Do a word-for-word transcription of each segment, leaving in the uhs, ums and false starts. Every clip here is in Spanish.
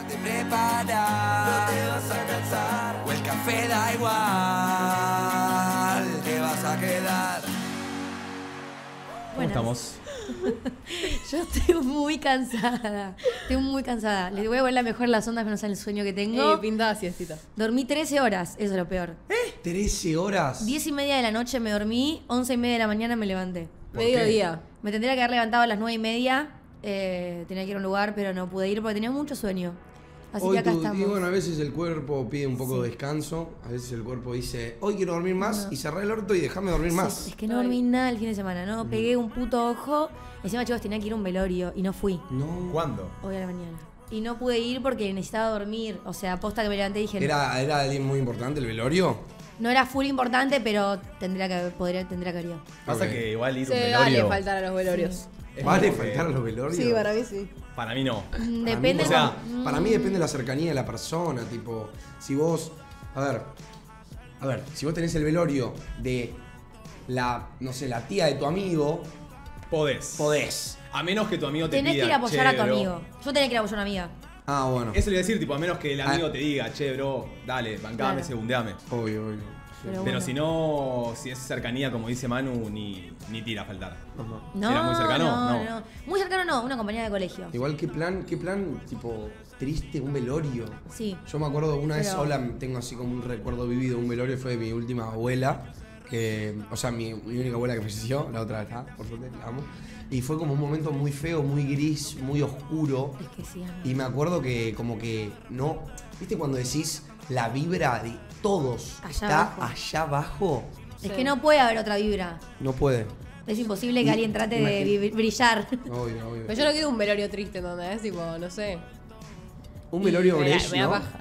te preparas, no te vas a cansar, o el café da igual, te vas a quedar. ¿Cómo estamos? Yo estoy muy cansada. Estoy muy cansada. Le voy a volver mejor las ondas que no saben el sueño que tengo. Eh, pintada siestita. Dormí trece horas, eso es lo peor. ¿Eh? ¿trece horas? diez y media de la noche me dormí, once y media de la mañana me levanté. Mediodía. Me tendría que haber levantado a las nueve y media. Eh, tenía que ir a un lugar, pero no pude ir porque tenía mucho sueño. Así Hoy que acá tú- estamos. y bueno, a veces el cuerpo pide un poco Sí. de descanso, a veces el cuerpo dice, hoy quiero dormir más, No. y cerré el orto y déjame dormir Sí, más. es que no dormí nada el fin de semana, ¿no? Pegué un puto ojo. Encima, chicos, tenía que ir a un velorio y no fui. No. ¿Cuándo? Hoy a la mañana. Y no pude ir porque necesitaba dormir. O sea, posta que me levanté y dije... ¿Era, ¿Era alguien muy importante el velorio? No era full importante, pero tendría que, podría, tendría que haber ido. Pasa Ok. que igual ir a Se un velorio. vale faltar a los velorios. es ¿Vale como que- faltar a los velorios? Sí, para mí sí. Para mí no. Mm, Para mí Depende... no. O sea, Mm. Para mí depende de la cercanía de la persona, tipo, si vos, a ver, a ver, si vos tenés el velorio de la, no sé, la tía de tu amigo, Podés. podés. A menos que tu amigo te Tenés pida, que ir a apoyar a "Che, tu bro". amigo. Yo tenía que ir a apoyar a una amiga. Ah, bueno. Eso le iba a decir, tipo, a menos que el amigo Ah. te diga, che, bro, dale, bancame, Claro. segundeame. Obvio, obvio. Pero, Pero bueno. si no, si es cercanía, como dice Manu, ni, ni tira a faltar. Ajá. No, ¿Era muy cercano? No, No. no. Muy cercano no, una compañera de colegio. Igual, ¿qué plan, qué plan, tipo, triste, un velorio? Sí. Yo me acuerdo una vez Pero- sola, tengo así como un recuerdo vivido, un velorio fue de mi última abuela, que, o sea, mi, mi única abuela que falleció, la otra está, por suerte, la amo. Y fue como un momento muy feo, muy gris, muy oscuro. Es que sí, amigo. Y me acuerdo que como que no, ¿viste cuando decís la vibra de todos Allá está abajo. allá abajo? Es que no puede haber otra vibra. No puede. Es imposible que Y- alguien trate de imagina- vi- brillar. Obvio, obvio. Pero yo no quiero un velorio triste, ¿entendés? Tipo, no sé. Un velorio Me da- Brecht, me da ¿no? paja.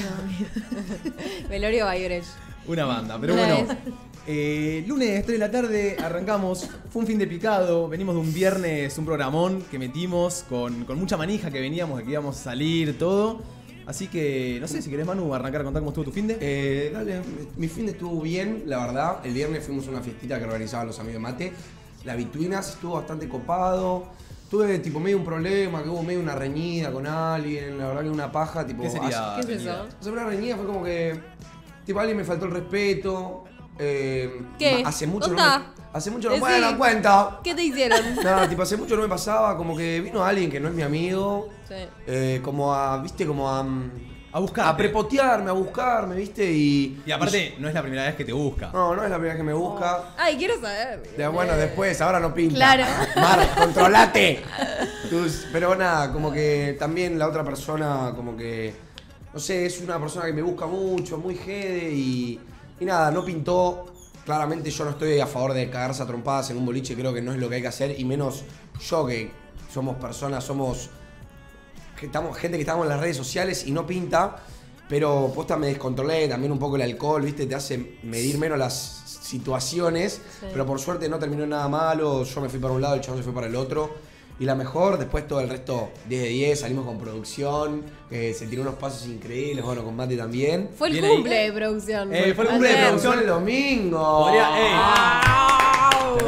Velorio by Brecht. Una banda. Pero Una bueno, vez. eh, lunes, tres de la tarde, arrancamos. Fue un fin de picado. Venimos de un viernes, un programón que metimos con, con mucha manija que veníamos, de que íbamos a salir, todo. Así que, no sé, si querés, Manu, arrancar a contar cómo estuvo tu fin de. Eh, dale, mi fin de estuvo bien, la verdad. El viernes fuimos a una fiestita que organizaban los amigos de Mate. La Bituinas estuvo bastante copado. Tuve tipo medio un problema, que hubo medio una reñida con alguien, la verdad que una paja, tipo. ¿Qué sería? ¿Qué es Avenida? eso? O sea, una reñida fue como que. Tipo, alguien me faltó el respeto. eh, ¿Qué? Hace mucho no ¿Contá? me, Hace mucho no Decí. Bueno, cuenta. ¿Qué te hicieron? Nada, tipo, hace mucho no me pasaba, como que vino alguien que no es mi amigo. Sí. eh, como a, viste, como a. A buscar. A prepotearme, a buscarme, viste, y. Y aparte, no es la primera vez que te busca. No, no es la primera vez que me busca. Ay, quiero saber. De- bueno, después, ahora no pinta. Claro. Mar, controlate. Tus- pero nada, como que también la otra persona, como que. No sé, es una persona que me busca mucho, muy jede y. Y nada, no pintó. Claramente yo no estoy a favor de cagarse a trompadas en un boliche, creo que no es lo que hay que hacer, y menos yo que somos personas, somos. Que estamos, gente que estamos en las redes sociales y no pinta. Pero posta me descontrolé, también un poco el alcohol, ¿viste? Te hace medir menos las situaciones. Sí. Pero por suerte no terminó en nada malo. Yo me fui para un lado, el chabón se fue para el otro. Y la mejor, después todo el resto diez de diez, salimos con producción. eh, se tiró unos pasos increíbles, bueno, con Mate también. Fue el Bien ahí. cumple de producción. Eh, fue el cumple de Ayer. producción. el domingo. Podría- ey. ¡Au!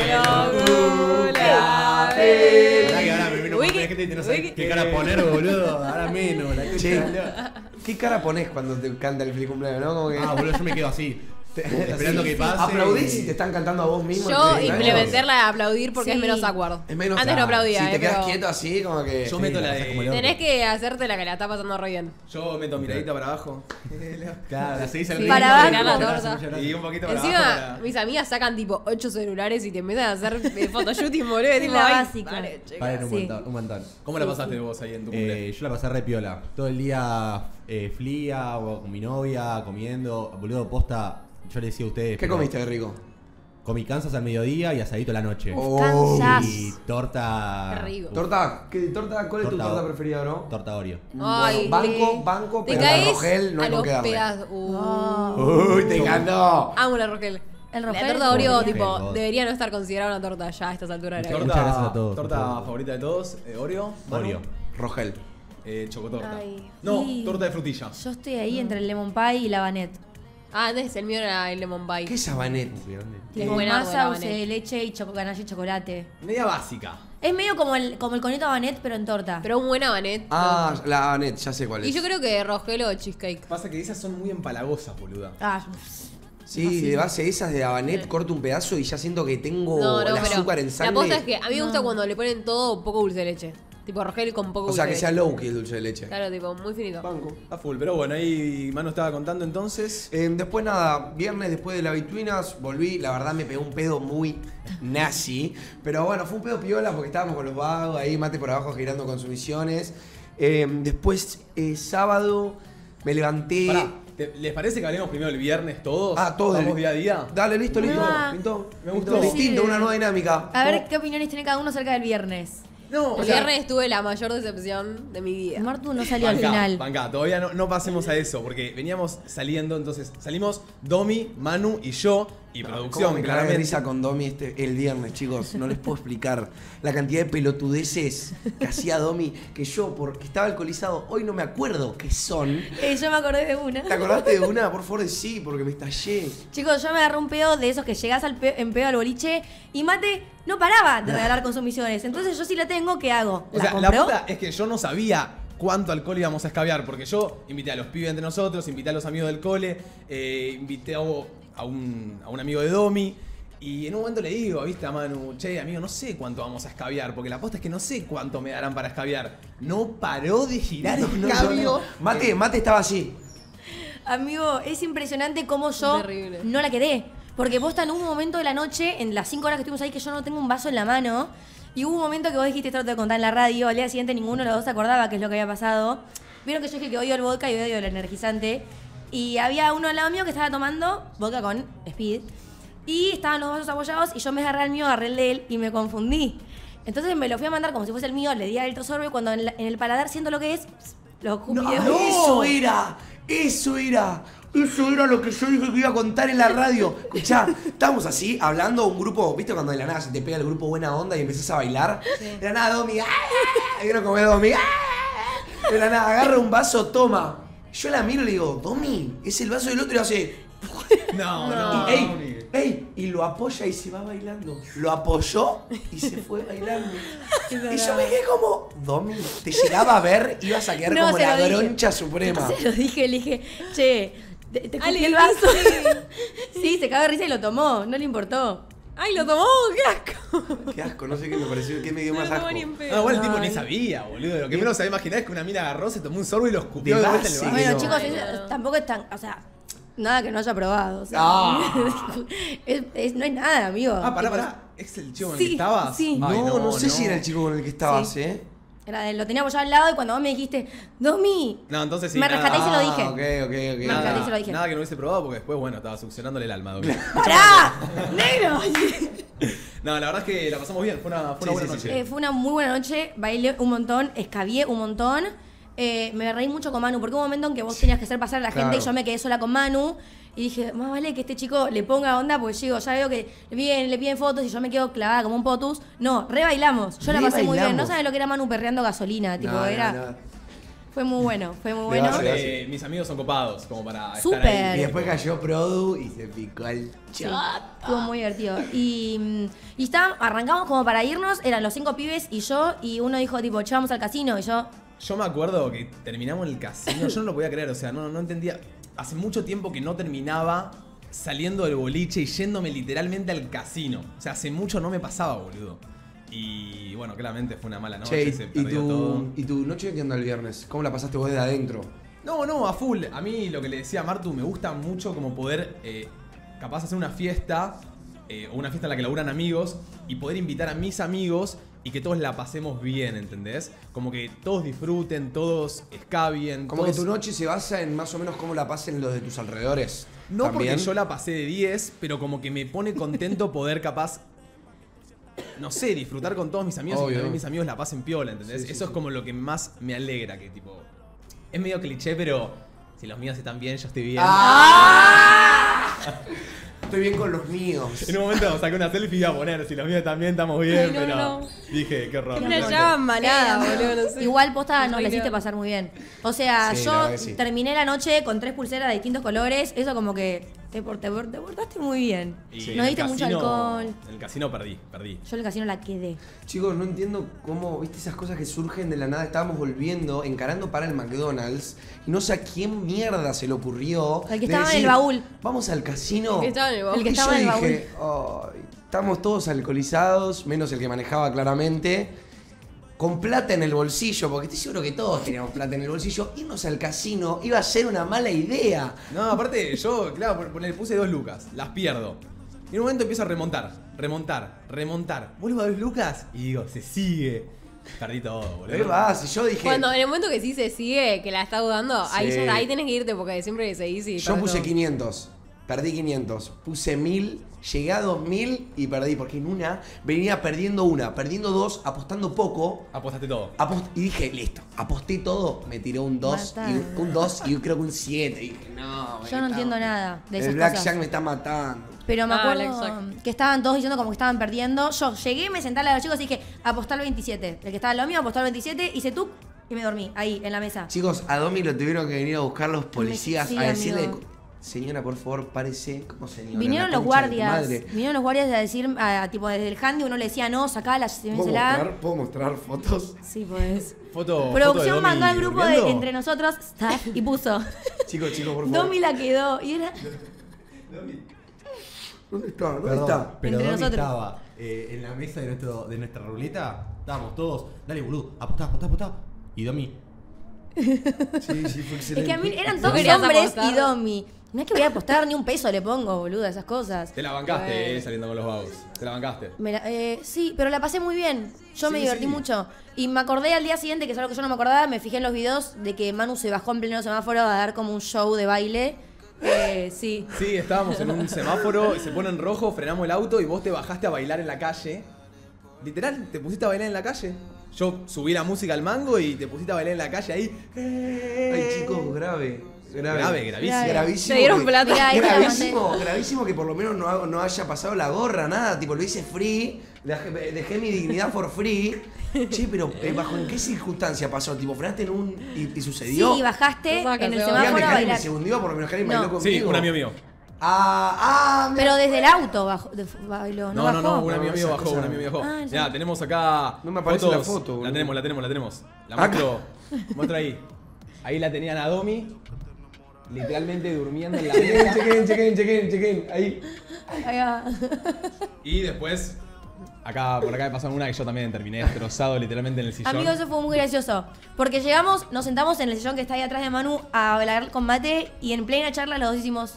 Pará que ahora me vino Wiki, con gente y no sabe Wiki. qué cara poner, boludo. Ahora menos, la concha Che, de la- ¿qué cara pones cuando te canta el feliz cumpleaños, no? Como que Ah, boludo, yo me quedo así. Esperando que pase. aplaudís si te están cantando a vos mismo. Yo el feliz cumpleaños. implementé la de aplaudir porque Sí. es menos awkward. Es menos Antes no aplaudía, Si te eh, quedas pero quieto así, como que. Yo meto la pasás como el de. orto. tenés que hacerte la que la está pasando re bien. Yo meto miradita para abajo. Claro, la seguís al Sí, ritmo. para y abajo. te la quedás torta. llorando. Y un poquito para Encima, abajo. para- mis amigas sacan tipo ocho celulares y te empiezan a hacer eh, photoshooting, boludo. y tipo, La ay, básica. vale, chicas. Paren un Sí. montón, un montón. ¿Cómo la pasaste vos ahí en tu cumple? Eh, yo la pasé re piola. Todo el día eh, flía o con mi novia, comiendo. Boludo, posta. Yo le decía a ustedes. ¿Qué pero comiste de rico? Comí Kansas al mediodía y asadito a la noche. Oh. Kansas. Y torta. Qué rico. ¿Torta? ¿Qué, torta ¿Cuál es tu Torta- torta preferida, bro? Torta Oreo. Ay, Bueno, le- banco, banco, te pero la caes Rogel no a hay con los qué darle. pedazos. Uh. Oh. Uy, te encantó. Amo la Rogel. El La Rogel. torta Oreo, Rogel, tipo, God. debería no estar considerada una torta ya a estas alturas de la vida. Muchas gracias a todos. Torta Por favor. favorita de todos, eh, Oreo. Manu. Oreo. Rogel. Eh, chocotorta. Ay, No, sí. torta de frutilla. Yo estoy ahí entre el lemon pie y la banet. Ah, antes el mío era el lemon pie. ¿Qué es Habanet? Es Con buena masa, la dulce Banet. de leche y choco ganache y chocolate. Media básica. Es medio como el, como el conito Habanet, pero en torta. Pero un buen habanet. Ah, la Anet, ya sé cuál es. Y yo creo que Rogelio cheesecake. Pasa que esas son muy empalagosas, boluda. Ah, Sí, de base esas de Habanet, corto un pedazo y ya siento que tengo No, no, el pero azúcar en sangre. la posta es que a mí me gusta cuando le ponen todo poco dulce de leche. Tipo Rogelio con poco O dulce sea, de que leche. sea low que el dulce de leche. Claro, tipo, muy finito. Banco. A full, pero bueno, ahí Manu estaba contando entonces. Eh, después nada, viernes después de la Betwinas, volví, la verdad me pegó un pedo muy nazi, pero bueno, fue un pedo piola porque estábamos con los vagos ahí, mate por abajo girando consumiciones. Eh, después, eh, sábado, me levanté... Pará, ¿te- ¿les parece que hablemos primero el viernes todos? Ah, todos. Vamos del- día a día. Dale, listo, listo. Ah. Pintó. Me Pintó. gustó. Distinto, una nueva dinámica. a ver qué opiniones tiene cada uno acerca del viernes. No, o El sea, viernes tuve la mayor decepción de mi vida. Martu no salió al Bancá, final. bancá, todavía no, no pasemos a eso, porque veníamos saliendo, entonces salimos Domi, Manu y yo, y Cómo producción, me cagué de claramente. risa con Domi este, el viernes, chicos. No les puedo explicar la cantidad de pelotudeces que hacía Domi, que yo, porque estaba alcoholizado, hoy no me acuerdo qué son. Eh, yo me acordé de una. ¿Te acordaste de una? Por favor, sí, porque me estallé. Chicos, yo me agarré un pedo de esos que llegás al pe- en pedo al boliche y Mate no paraba de regalar consumiciones. Entonces yo sí la tengo, ¿qué hago? O ¿La sea, la compró? puta es que yo no sabía cuánto alcohol íbamos a escabiar, porque yo invité a los pibes entre nosotros, invité a los amigos del cole, eh, invité a, a, un, a un amigo de Domi, y en un momento le digo, viste, a Manu, che, amigo, no sé cuánto vamos a escabiar, porque la posta es que no sé cuánto me darán para escabiar. No paró de girar No, no, escabio. no, no. Mate, Mate estaba así. Amigo, es impresionante cómo yo Terrible. no la quedé. Porque vos en un momento de la noche, en las cinco horas que estuvimos ahí, que yo no tengo un vaso en la mano. Y hubo un momento que vos dijiste, esto lo tengo que contar en la radio. Al día siguiente ninguno de los dos se acordaba qué es lo que había pasado. Vieron que yo dije que odio el vodka y odio el energizante. Y había uno al lado mío que estaba tomando vodka con Speed. Y estaban los vasos apoyados y yo me agarré el mío, agarré el de él y me confundí. Entonces me lo fui a mandar como si fuese el mío, le di a él otro sorbo y cuando en, la- en el paladar siento lo que es, lo escupí No, de- eso era, eso era, eso era lo que yo dije que iba a contar en la radio. Escuchá, estábamos así hablando, un grupo, ¿viste cuando de la nada se te pega el grupo buena onda y empezás a bailar? De la nada, Domi, ¡ah! ¿Vieron cómo es Domi? ¡Ah! De la nada, agarra un vaso, toma. Yo la miro y le digo, Domi, es el vaso del otro y hace. No, Y, no, ey, Domi. ey, y lo apoya y se va bailando. Lo apoyó y se fue bailando. Y yo me quedé como, Domi, te llegaba a ver, ibas a quedar No, como se la lo dije. groncha suprema. Se lo dije, le dije, che, te, te Ah, escupí le el vaso. dijiste. Sí, se cagó de risa y lo tomó, no le importó. ¡Ay, lo tomó! ¡Qué asco! Qué asco, no sé qué me pareció, qué me dio No más lo asco. tomó ni en pedo. No, igual el tipo Ay. ni sabía, boludo. Lo que menos se había imaginado es que una mina agarró, se tomó un sorbo y lo escupió De de vuelta en el base, vaso. Bueno, no. chicos, Ay, es- no. tampoco es tan, o sea, nada que no haya probado. O sea, Ah. es, es- no es nada, amigo. Ah, pará, Tipo, pará. ¿Es el chico con el Sí, que estabas? sí. Ay, no, no, sé si era el chico con el que estabas, Sí. ¿eh? Era de- lo teníamos ya al lado y cuando vos me dijiste, Domi, No, entonces sí. me nada- rescaté y se lo dije. Ah, ok, ok, ok. Nada. Nada, se lo dije. nada que no hubiese probado porque después, bueno, estaba succionándole el alma. Domi. ¡Pará! ¡Negro! No, la verdad es que la pasamos bien. Fue una, fue una Sí, buena sí, sí, noche. Eh, fue una muy buena noche, bailé un montón, escabié un montón. Eh, me reí mucho con Manu, porque hubo un momento en que vos tenías que hacer pasar a la gente Claro. y yo me quedé sola con Manu. Y dije, más vale que este chico le ponga onda, porque yo digo, ya veo que le piden, le piden fotos y yo me quedo clavada como un potus. No, re bailamos. Yo la pasé muy bien. No Rebailamos. sabes lo que era Manu perreando gasolina. Tipo, No, no, era. no. Fue muy bueno, fue muy Le bueno. vas a- Aparte, mis amigos son copados, como para estar Súper. ahí. Y después cayó Produ y se picó el Sí, chat. estuvo muy divertido. Y, mm, y está, arrancamos como para irnos, eran los cinco pibes y yo, y uno dijo, tipo, che, vamos al casino. Y yo, Yo me acuerdo que terminamos en el casino, yo no lo podía creer, o sea, no, no entendía. Hace mucho tiempo que no terminaba saliendo del boliche y yéndome literalmente al casino. O sea, hace mucho no me pasaba, boludo. Y bueno, claramente fue una mala noche, Che, se ¿y perdió todo. tu, ¿y tu noche qué onda el viernes? ¿Cómo la pasaste vos desde adentro? No, no, a full. A mí lo que le decía a Martu, me gusta mucho como poder, eh, capaz hacer una fiesta, eh, o una fiesta en la que laburan amigos, y poder invitar a mis amigos y que todos la pasemos bien, ¿entendés? Como que todos disfruten, todos escabien. Como todos... que tu noche se basa en más o menos cómo la pasen los de tus alrededores. No ¿También? porque yo la pasé de diez, pero como que me pone contento poder capaz, no sé, disfrutar con todos mis amigos y Obvio. que también mis amigos la pasen piola, ¿entendés? Sí, sí, Eso sí. es como lo que más me alegra, que tipo... Es medio cliché, pero si los míos están bien, yo estoy bien. ¡Ah! Estoy bien con los míos. En un momento saqué una selfie y iba a poner, si los míos también estamos bien, Ay, no, pero no. dije, qué horror. Una llama manada, Eh, boludo, no sé. igual posta nos la Ay, hiciste no. pasar muy bien. O sea, Sí, la yo verdad que sí. terminé la noche con tres pulseras de distintos colores. Eso como que Te, por- te, por- te portaste muy bien. Y No en diste el mucho casino- alcohol. En el casino perdí, perdí. Yo en el casino la quedé. Chicos, no entiendo cómo, viste, esas cosas que surgen de la nada. Estábamos volviendo, encarando para el McDonald's, y no sé a quién mierda se le ocurrió. El que de estaba en el baúl. Vamos al casino. El que estaba en el baúl. El que Y estaba yo en el dije, "Ay, estamos todos alcoholizados, menos el que manejaba claramente. Con plata en el bolsillo, porque estoy seguro que todos teníamos plata en el bolsillo. Irnos al casino iba a ser una mala idea. No, aparte, yo, claro, por- poner- puse dos lucas, las pierdo. Y en un momento empiezo a remontar, remontar, remontar. Vuelvo a dos lucas y digo, se sigue. Perdí todo, ¿Qué boludo. vas? Y yo dije. Cuando en el momento que sí se sigue, que la está dudando, ahí, Sí. ya, ahí tenés que irte porque siempre que seguís y Yo todo puse eso. quinientos, perdí quinientos, puse mil, llegué a dos mil y perdí, porque en una venía perdiendo una, perdiendo dos, apostando poco, Apostaste todo. apost- y dije, listo, aposté todo, me tiró un dos, Mata. y un dos y creo que un siete, y dije, no, me Yo no está- entiendo nada de esas El Blackjack cosas. me está matando. Pero me Ah, acuerdo Blackjack. que estaban todos diciendo como que estaban perdiendo. Yo llegué, me senté al lado de los chicos y dije, apostar al veintisiete. El que estaba al lado mío apostó al veintisiete, hice tú y me dormí, ahí, en la mesa. Chicos, a Domi lo tuvieron que venir a buscar los policías Sí, a decirle, amigo. señora, por favor, párese, ¿cómo señora? Vinieron La los concha de tu guardias. madre. Vinieron los guardias a decir, a, a, tipo, desde el handy uno le decía, no, sacala, ¿Puedo llévensela. mostrar, ¿Puedo mostrar fotos? Sí, pues. Foto, Producción foto de mandó Domi al grupo de durmiendo. entre nosotros staff, y puso. Chicos, chicos, por favor. Domi la quedó. Y era. ¿Dónde está? ¿Dónde Perdón, está? pero Entre Domi nosotros. estaba eh, en la mesa de, nuestro, de nuestra ruleta. Estábamos todos, dale boludo, apostá, apostá, apostá. Y Domi, Sí, sí, fue Es excelente. que a mí eran ¿No todos querías hombres apostar? y Domi. No es que voy a apostar ni un peso le pongo, boludo, a esas cosas. Te la bancaste, Bueno. eh, saliendo con los vagos. Te la bancaste. Me la- eh, sí, pero la pasé muy bien. Yo me Sí, divertí sí. mucho. Y me acordé al día siguiente, que es algo que yo no me acordaba, me fijé en los videos de que Manu se bajó en pleno semáforo a dar como un show de baile. Eh, sí. Sí, estábamos en un semáforo, se pone en rojo, frenamos el auto y vos te bajaste a bailar en la calle. Literal, te pusiste a bailar en la calle. Yo subí la música al mango y te pusiste a bailar en la calle ahí. Ay, chicos, grave. Grave, Grave, gravísimo. Grave. Gravísimo. Te dieron que- plata. Mirá, ahí te la gravísimo, gravísimo que por lo menos no, hago- no haya pasado la gorra, nada. Tipo, lo hice free, dejé, dejé mi dignidad for free. Che, pero eh, ¿bajo en qué circunstancia pasó? Tipo, frenaste en un. y, y sucedió. Sí, y bajaste Cosas que en el se Dígame, semáforo a Karen me bailar. segundió, por lo menos Karen No. bailó conmigo. Sí, un amigo mío. Ah, ah, me- Pero desde el auto bajó, de- bailó, ¿no, No, no, no, bajó? un amigo mío esas bajó, cosas- un amigo mío bajó. Ah, Ya, ya. tenemos acá. No me aparece fotos. la foto, boludo. La tenemos, la tenemos, la tenemos. La Acá. muestro. Muestro ahí. Ahí la tenían a Domi. Literalmente durmiendo en la mesa. Chequen, chequen, chequen, chequen. Ahí. Ahí va. Y después, acá, por acá me pasaron una que yo también terminé destrozado literalmente en el sillón. Amigo, eso fue muy gracioso. Porque llegamos, nos sentamos en el sillón que está ahí atrás de Manu a hablar con Mate y en plena charla los dos hicimos.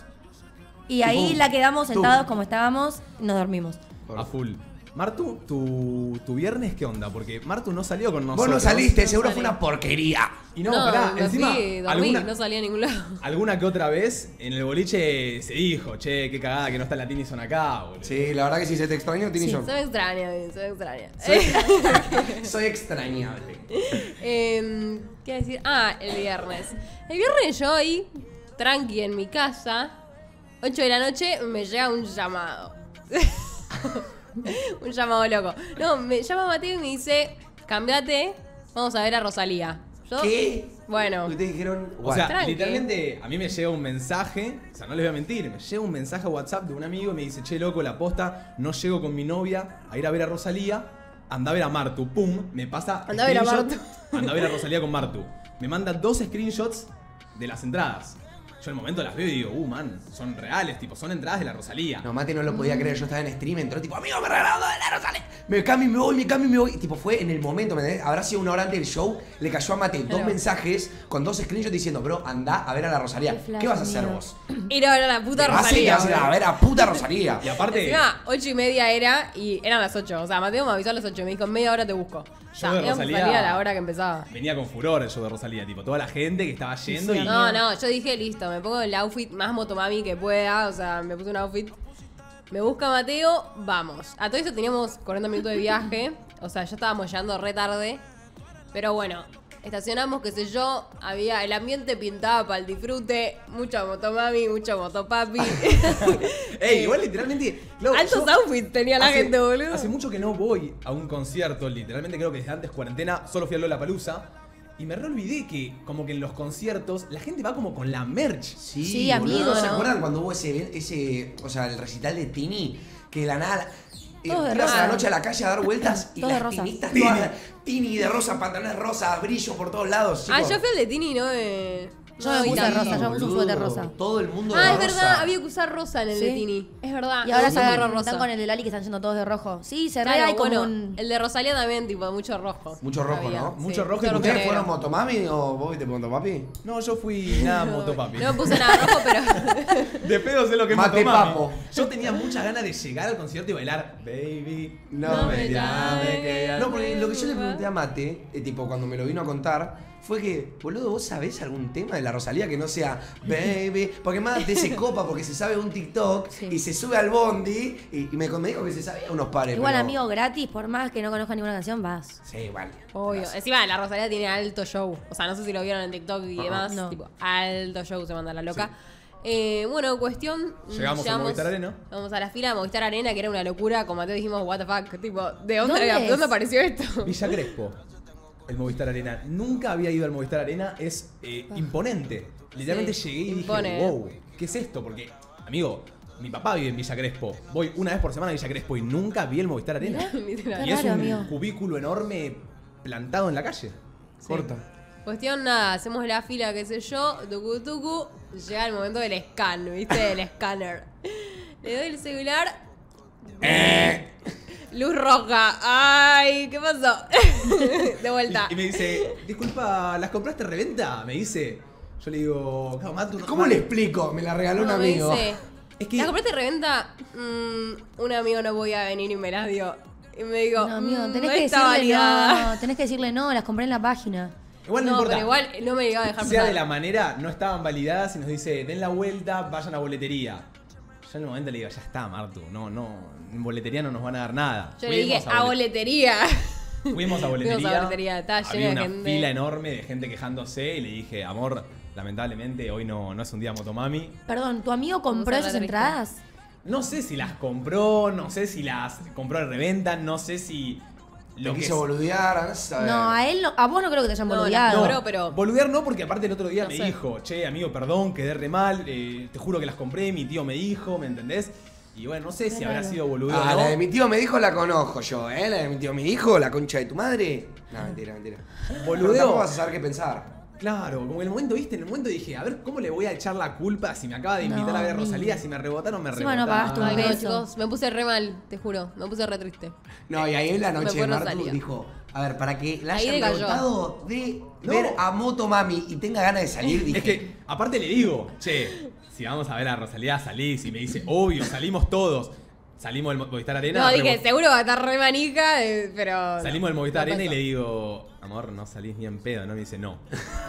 Y ahí pum, la quedamos tum. sentados como estábamos y nos dormimos. A full. Martu, ¿tu, tu viernes qué onda? Porque Martu no salió con Vos nosotros. no saliste, No seguro salí. fue una porquería. Y no, No, pará, me encima, fui, dormí, alguna, no salí a ningún lado. alguna que otra vez en el boliche se dijo, che, qué cagada que no está la Tinison acá, boludo. Sí, la verdad que sí se te extrañó, Tini Sí, John. Se me extraña, bien, se me extraña. Soy extrañable. Eh, ¿Qué decir? Ah, el viernes. El viernes yo ahí, tranqui en mi casa, ocho de la noche, me llega un llamado. Un llamado loco. No, me llama Mateo y me dice, cambiate, vamos a ver a Rosalía. Yo, ¿Qué? Bueno, Ustedes dijeron, O sea, Tranqui. literalmente a mí me llega un mensaje, o sea, no les voy a mentir, me llega un mensaje a WhatsApp de un amigo y me dice, che, loco, la posta, no llego con mi novia a ir a ver a Rosalía, anda a ver a Martu, pum, me pasa... Anda a ver a screenshot, Martu. Anda a ver a Rosalía con Martu. Me manda dos screenshots de las entradas. Yo en el momento las veo y digo, uh, man, son reales, tipo, son entradas de la Rosalía. No, Mate no lo podía creer, yo estaba en stream, entró tipo, amigo, me regalaron de la Rosalía. Me cambio y me voy, me cambio y me voy. Y, tipo, fue en el momento, ¿me entendés? Habrá sido una hora antes del show, le cayó a Mate dos Claro. mensajes con dos screenshots diciendo, bro, anda a ver a la Rosalía. Qué flash, ¿Qué vas a hacer amigo. vos? ir a ver a la puta Te vas a ir Rosalía. a ir a boludo. ver a puta Rosalía. Y aparte, Encima, ocho y media era y eran las ocho. O sea, Mateo me avisó a las ocho. Me dijo, en media hora te busco. O sea, Yo de íbamos a Rosalía- salir a la hora que empezaba. venía con furor el show de Rosalía, tipo, toda la gente que estaba yendo Sí, y... No, no, yo dije, listo, me pongo el outfit más motomami que pueda. O sea, me puse un outfit. Me busca Mateo, vamos. A todo esto teníamos cuarenta minutos de viaje. O sea, ya estábamos llegando re tarde. Pero bueno, estacionamos, qué sé yo. Había el ambiente pintaba para el disfrute. Mucha motomami, mucho motopapi. Ey, igual literalmente... loco, Altos yo- outfits tenía la Hace- gente, boludo. Hace mucho que no voy a un concierto, literalmente creo que desde antes cuarentena, solo fui a Lollapalooza. Y me re olvidé que como que en los conciertos la gente va como con la merch. Sí, Sí, boludo. amigo, ¿Se ¿no? acuerdan cuando hubo ese, ese, o sea, el recital de Tini? Que de la nada... eh, Todos de ibas a la rosa. noche a la calle a dar vueltas y Todos de las rosa. tinitas todas... Tini de rosa, pantalones rosas, brillo por todos lados, Ah, chicos. yo fui al de Tini, ¿no? Eh, Yo no me vi puse tanto. rosa, yo me puse un boludo. suéter rosa. Todo el mundo Ah, de es rosa. verdad, había que usar rosa en el de Sí. Tini. Es verdad. Y ahora Todo el mundo están, rosa. están con el de Lali que están yendo todos de rojo. Sí, se Claro, re hay como bueno, un... el de Rosalía también, tipo, mucho rojo. Mucho rojo, Había, ¿no? sí, Mucho rojo y mucho ¿Ustedes negro. fueron motomami o vos viste motopapi? No, yo fui nada motopapi. No me puse nada rojo, pero... De pedo sé lo que es Mate motomami. papo. Yo tenía muchas ganas de llegar al concierto y bailar Baby. No me llame, que ya No, porque lo que yo le va. pregunté a Mate, eh, tipo, cuando me lo vino a contar, fue que, boludo, ¿vos sabés algún tema de la Rosalía que no sea Baby? Porque Mate se copa porque se sabe un TikTok Sí. y se sube al bondi y, y me, me dijo que se sabía unos pares. Igual, pero- amigo, gratis, por más que no conozca ninguna canción, vas. Sí, igual. Obvio. Encima, la Rosalía tiene alto show. O sea, no sé si lo vieron en TikTok y Ah, demás. no. Tipo, alto show se manda la loca. Eh, bueno, cuestión. mm, Llegamos al Movistar Arena. Vamos a la fila de Movistar Arena, que era una locura. Como Mateo dijimos, what the fuck. Tipo, ¿de dónde, ¿Dónde ¿de es? dónde apareció esto? Villa Crespo, el Movistar Arena. Nunca había ido al Movistar Arena, es eh, imponente. Literalmente Sí, llegué y impone, dije, eh. wow, ¿qué es esto? Porque, amigo, mi papá vive en Villa Crespo. Voy una vez por semana a Villa Crespo y nunca vi el Movistar Arena. Literal. Y es raro, un amigo. cubículo enorme plantado en la calle. Corta. Cuestión, nada, hacemos la fila, qué sé yo, tucu tucu, llega el momento del scan, ¿viste? Del escáner. Le doy el celular. Luz roja. Ay, ¿qué pasó? De vuelta. Y, y me dice, disculpa, ¿las compraste reventa? Me dice. Yo le digo, "Claro, Matu, no- ¿Cómo Matu". le explico? Me la regaló un No, me amigo. dice, Es que- ¿la compraste reventa? Mm, un amigo no podía venir y me las dio. Y me digo, No, amigo, mm, tenés no que está decirle validada. no. Tenés que decirle no, las compré en la página. Igual no, No, importa. pero igual no me iba a dejar Sea pasar. de la manera, no estaban validadas y nos dice, den la vuelta, vayan a boletería. Yo en el momento le digo, ya está, Martu, no, no, en boletería no nos van a dar nada. Yo le dije, a bolet- boletería. Fuimos a boletería. Fuimos a boletería, estaba lleno había de una gente. fila enorme de gente quejándose y le dije, amor, lamentablemente hoy no, no es un día motomami. Perdón, ¿tu amigo compró Vamos a esas la entradas? No sé si las compró, no sé si las compró en reventa, no sé si Lo lo que quiso es- boludear, a saber. No, a él no, a vos no creo que te hayan No, las boludeado. cobró, pero- Boludear no, porque aparte el otro día No me sé. dijo, che, amigo, perdón, quedé re mal, eh, te juro que las compré, mi tío me dijo, ¿me entendés? Y bueno, no sé si habrá raro. sido boludeo Ah, o la no. de mi tío me dijo la conozco yo, ¿eh? La de mi tío me dijo, la concha de tu madre. No, mentira, mentira. Boludeo. Pero tampoco vas a saber qué pensar. Claro, como en el momento, viste, en el momento dije, a ver, ¿cómo le voy a echar la culpa si me acaba de invitar No, a ver a amigo. Rosalía? Si me rebotaron, me Encima no rebotaron. pagaste un Ay, no, beso. chicos, me puse re mal, te juro. Me puse re triste. No, y ahí en la Me noche fue Martu Rosalía. dijo, a ver, para que la Ahí hayan decayó. rebotado de No. ver a Motomami y tenga ganas de salir, dije. Es que, aparte le digo, che, si vamos a ver a Rosalía, salís. Y me dice, obvio, salimos todos. Salimos del Movistar Arena. No, dije, rebo- seguro va a estar re manica, eh, pero. Salimos del Movistar no Arena y pasó. le digo, amor, no salís ni en pedo, ¿no? Me dice, no.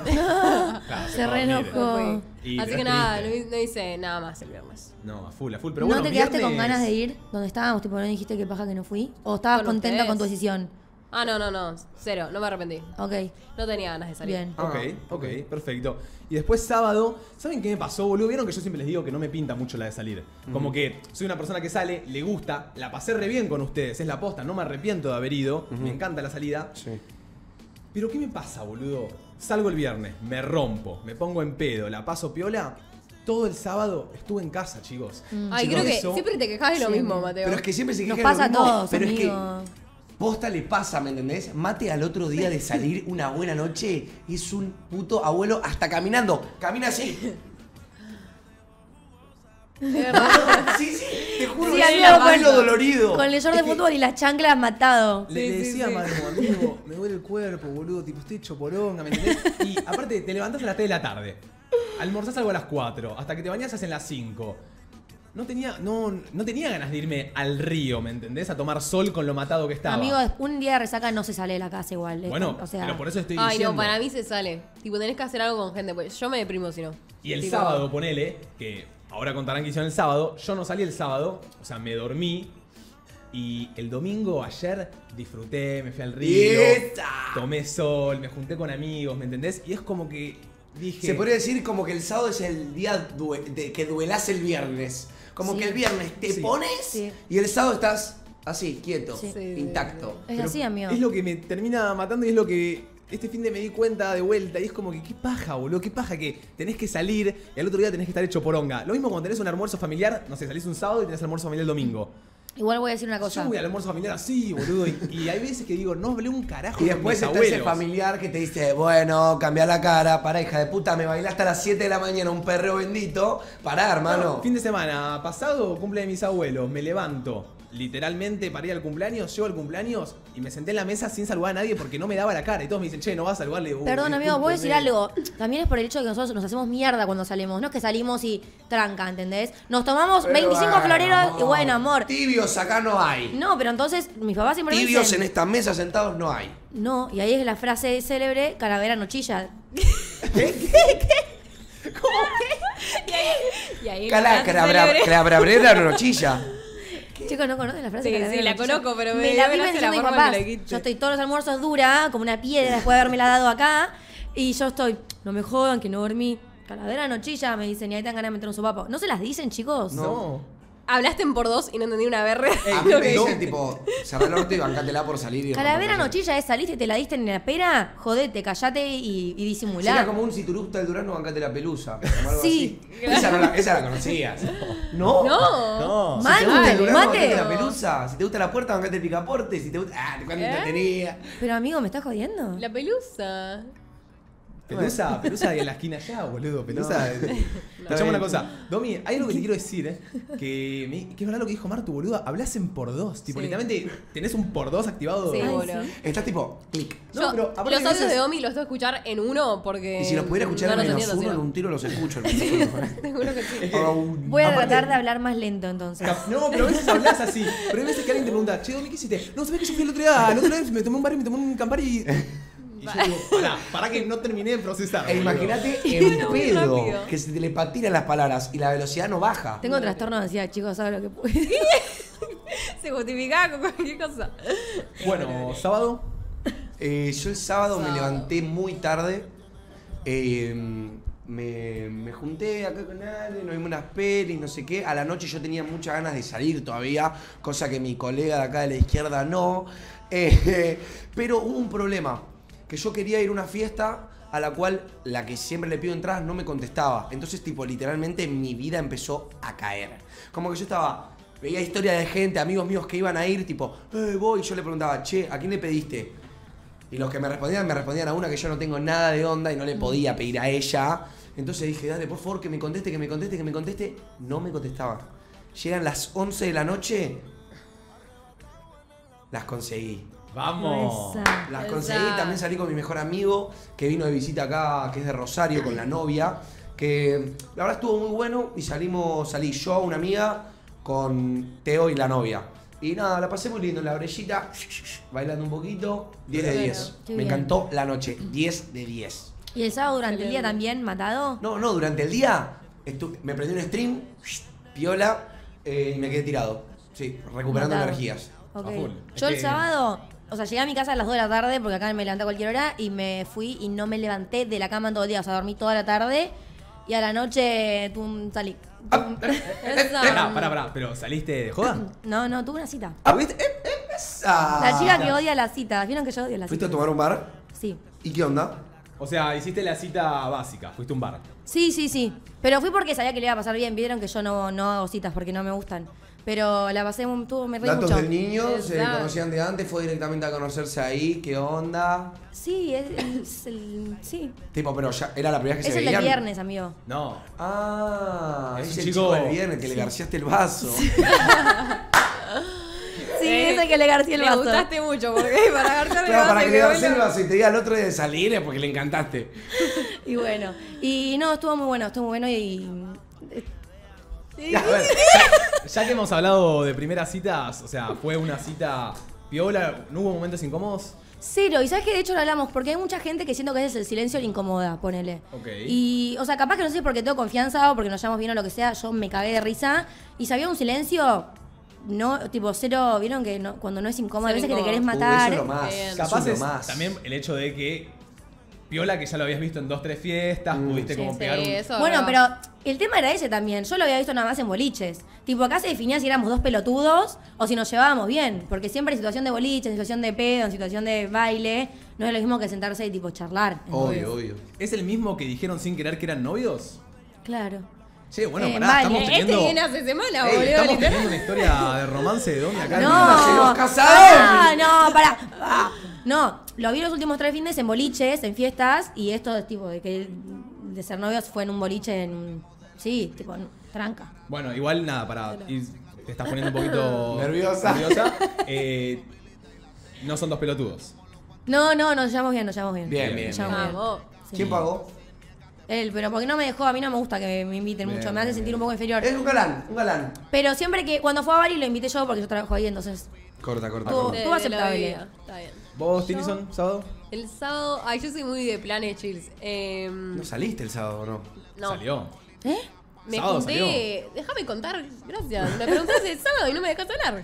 Claro, Se no, re mire. enojó. No fui. Y Así pero que es nada, no, triste. hi- no hice nada más el viernes. No, a full, a full. Pero ¿No bueno, te quedaste con viernes- ganas de ir donde estábamos? Tipo, ¿no dijiste que paja que no fui? ¿O estabas Con contenta ustedes. con tu decisión? Ah, no, no, no. Cero, no me arrepentí. Ok, No tenía ganas de salir. bien. Ah, Ok, ok, perfecto. Y después sábado, ¿saben qué me pasó, boludo? Vieron que yo siempre les digo que no me pinta mucho la de salir. Como que soy una persona que sale, le gusta, la pasé re bien con ustedes, es la posta, no me arrepiento de haber ido, me encanta la salida. Sí. Pero ¿qué me pasa, boludo? Salgo el viernes, me rompo, me pongo en pedo, la paso piola. Todo el sábado estuve en casa, chicos. Ay, Chicos, creo que eso- siempre te quejas de lo Sí. mismo, Mateo. Pero es que siempre se Nos queja de lo pasa a mismo, todos, pero amigo. es que posta le pasa, ¿me entendés? Mate al otro día de salir una buena noche es un puto abuelo hasta caminando. Camina así. De verdad. Sí, sí, te juro Sí, que es amigo, un con- abuelo dolorido. Con el short Es de que- fútbol y las chanclas matado. Le, Sí, le sí, decía sí. a Manu, amigo, me duele el cuerpo, boludo, tipo, estoy hecho poronga, ¿me entendés? Y aparte, te levantás a las tres de la tarde, almorzás algo a las cuatro, hasta que te bañás hacen las cinco. No tenía, no, no tenía ganas de irme al río, ¿me entendés? A tomar sol con lo matado que estaba. Amigo, un día de resaca no se sale de la casa igual. bueno, o sea, pero por eso estoy Ay, diciendo. no, para mí se sale. Tipo, tenés que hacer algo con gente, pues yo me deprimo si no. Y el Tipo, sábado, ponele, que ahora contarán que hicieron el sábado, yo no salí el sábado, o sea, me dormí. Y el domingo, ayer, disfruté, me fui al río, ¡Esa! tomé sol, me junté con amigos, ¿me entendés? Y es como que dije... Se podría decir como que el sábado es el día due- de que duelás el viernes. Como Sí. que el viernes te Sí. pones Sí. y el sábado estás así, quieto, Sí. Sí. intacto. es Pero así, amigo. Es lo que me termina matando y es lo que este fin de me di cuenta de vuelta y es como que qué paja, boludo, qué paja que tenés que salir y al otro día tenés que estar hecho poronga. Lo mismo cuando tenés un almuerzo familiar, no sé, salís un sábado y tenés almuerzo familiar el domingo. Igual voy a decir una cosa. Yo voy al almuerzo familiar así, boludo, y, y hay veces que digo, no hablé un carajo Y con después mis está ese abuelos. familiar que te dice, bueno, cambia la cara, pará, hija de puta, me bailaste a las siete de la mañana un perreo bendito. Pará, hermano. No, fin de semana pasado, cumple de mis abuelos, me levanto. Literalmente para ir al cumpleaños, llego al cumpleaños y me senté en la mesa sin saludar a nadie porque no me daba la cara. Y todos me dicen, che, no vas a saludarle. Uh, Perdón, amigo, voy a decir discúlpeme. algo. También es por el hecho de que nosotros nos hacemos mierda cuando salimos. No es que salimos y tranca, ¿entendés? Nos tomamos Pero veinticinco bueno, floreros amor, y bueno, amor. Tibios acá no hay. No, pero entonces mis papás siempre me Tibios dicen... en esta mesa sentados no hay. No, y ahí es la frase célebre, calavera no chilla. Y ahí Cala, la frase célebre. calabrabrera no chilla. Chicos, ¿no conocen la frase Sí, calavera sí, la no chilla? conozco, pero me, me la dio viven gracia la diciendo mis forma en papás. que la dijiste. Yo estoy todos los almuerzos dura, como una piedra después de haberme la dado acá. Y yo estoy, no me jodan, que no dormí. Calavera no chilla, me dicen, y ahí te dan ganas de meter un sopapo. ¿No se las dicen, chicos? No. Hablaste en por dos y no entendí una berre. A mí Lo me que dicen, dije. tipo, cerrá el orto y bancátela por salir. Y Calavera no romper chilla es saliste y te la diste en la pera, jodete, callate y, y disimulá. Sería como un si tu gusta el Durano, bancate la pelusa. Como algo Sí. así. Esa, no la, esa la conocías. ¿No? No. No. Mate, Si te gusta el Durano, mate. bancate la pelusa. Si te gusta la puerta, bancate el picaporte. Si te gusta. Ah, cuánto ¿Eh? entretenía. Pero amigo, ¿me estás jodiendo? La pelusa. Pelusa, pelusa de en la esquina allá, boludo. Pelusa. de- Escuchame una cosa. Domi, hay algo que te quiero decir, ¿eh? Que, me- que es verdad lo que dijo Martu, boludo. Hablas en por dos. Tipo, Sí. literalmente tenés un por dos activado. Sí, Ay, boludo. sí. Estás tipo, clic. No, Yo, pero aparte los de audios veces- de Omi los tengo que escuchar en uno porque. Y si los pudiera escuchar no en los menos entiendo, uno, si en no. un tiro los escucho. el micrófono. Te juro que sí. Aún. Voy a Aparte- tratar de hablar más lento entonces. Cap- No, pero a veces hablas así. Pero hay veces que alguien te pregunta, che, Domi, ¿qué hiciste? No, ¿sabés que yo fui el otro día? El otro día me tomé un bar y me tomé un Campari y. Y yo digo, pará, pará que no terminé de procesar. E boludo. imagínate en Muy pedo rápido. que se te le patinan las palabras y la velocidad no baja. Tengo trastorno de ansiedad, chicos, ¿sabes lo que puede? Se justificaba con cualquier cosa. Bueno, sábado. Eh, yo el sábado, me Sábado. levanté muy tarde. eh, me, me junté acá con alguien, nos vimos unas pelis, no sé qué. A la noche yo tenía muchas ganas de salir todavía, cosa que mi colega de acá de la izquierda no. Eh, pero hubo un problema, que yo quería ir a una fiesta a la cual la que siempre le pido entradas no me contestaba. Entonces, tipo, literalmente mi vida empezó a caer. Como que yo estaba, veía historia de gente, amigos míos que iban a ir, tipo, eh, voy. Y yo le preguntaba, che, ¿a quién le pediste? Y los que me respondían, me respondían a una que yo no tengo nada de onda y no le podía pedir a ella. Entonces dije, dale, por favor, que me conteste, que me conteste, que me conteste. No me contestaba. Llegan las once de la noche, las conseguí. Vamos. Esa. Las Esa. conseguí, también salí con mi mejor amigo, que vino de visita acá, que es de Rosario, con la novia. Que la verdad estuvo muy bueno y salimos, salí yo, una amiga, con Teo y la novia. Y nada, la pasé muy lindo en la orellita, bailando un poquito, diez de Bueno, diez. qué Me bien. encantó la noche, diez de diez. ¿Y el sábado durante el día Excelente. también matado? No, no, durante el día estu- me prendí un stream, piola, eh, y me quedé tirado. Sí, recuperando Matado. energías. Ok. A full. Yo Es el que- sábado, o sea, llegué a mi casa a las dos de la tarde porque acá me levanté a cualquier hora y me fui y no me levanté de la cama en todo el día. O sea, dormí toda la tarde y a la noche tum, salí. Tum. Esa. Pará, pará, pará. ¿Pero saliste de joda? No, no, tuve una cita. ¿Viste? Eh, Esa. La chica que odia las citas. ¿Vieron que yo odio las ¿Fuiste a citas? tomar un bar? Sí. ¿Y qué onda? O sea, hiciste la cita básica, fuiste a un bar. Sí, sí, sí. Pero fui porque sabía que le iba a pasar bien. Vieron que yo no, no hago citas porque no me gustan. Pero la pasé, muy- tuvo, me reí Datos mucho. del niño, se Exacto. conocían de antes, fue directamente a conocerse ahí, ¿qué onda? Sí, es, es el. Sí. Tipo, pero ya era la primera vez que Es se el veían. del viernes, amigo. No. Ah, Es es un el chico- chico del viernes que le garciaste el vaso. Sí, Eh, es el que le garcí el Le vaso. gustaste mucho porque para agarrar Claro, para que le garcie el vaso y te diga al otro de salir es porque le encantaste. Y bueno. Y no, estuvo muy bueno, estuvo muy bueno y. A ver, ya, ya que hemos hablado de primeras citas, o sea, fue una cita piola, ¿no hubo momentos incómodos? Cero, y sabes que de hecho lo hablamos, porque hay mucha gente que siento que ese es el silencio le incomoda, ponele. Ok. Y, o sea, capaz que no sé si es porque tengo confianza o porque nos llevamos bien o lo que sea, yo me cagué de risa. Y si había un silencio, no, tipo, cero, vieron que no, cuando no es incómodo, a Cero veces que te querés incómodo. Uh, eso matar. es lo más. Bien. eso Capaz es lo es más. también el hecho de que piola que ya lo habías visto en dos, tres fiestas, Mm. pudiste Sí, como sí, pegar un... eso es Bueno, verdad. pero el tema era ese también. Yo lo había visto nada más en boliches. Tipo, acá se definía si éramos dos pelotudos o si nos llevábamos bien. Porque siempre en situación de boliche, en situación de pedo, en situación de baile, no es lo mismo que sentarse y tipo charlar. Obvio, obvio. ¿Es el mismo que dijeron sin querer que eran novios? Claro. Che, bueno, Eh, pará, vale. estamos Este teniendo... viene hace semana, Ey, boludo. estamos literal. teniendo una historia de romance de Domi acá. No, ¡Se los casaron! Ah, no, pará. Ah, no, lo vi los últimos tres fines en boliches, en fiestas, y esto es tipo de que de ser novios fue en un boliche en un- sí, tipo en tranca. Bueno, igual nada, pará. y te estás poniendo un poquito... Nerviosa. nerviosa. Eh, no son dos pelotudos. No, no, nos llevamos bien, nos llevamos bien. Bien, bien, Nos llevamos bien. Vamos. Sí. ¿Quién pagó? Él, pero porque no me dejó, a mí no me gusta que me inviten Bien, mucho, me hace bien, sentir bien. un poco inferior. Es un galán, un galán. Pero siempre que, cuando fue a Bali lo invité yo porque yo trabajo ahí, entonces. Corta, corta, Tú- corta. De- tú de aceptable. la vida. Está bien. ¿Vos, Yo- Tinison, sábado? El sábado. Ay, yo soy muy de planes chills. Em, ¿No saliste el sábado o no? no. Salió. ¿Eh? Me Sábado junté. Déjame contar, gracias. Me preguntaste el sábado y no me dejaste hablar.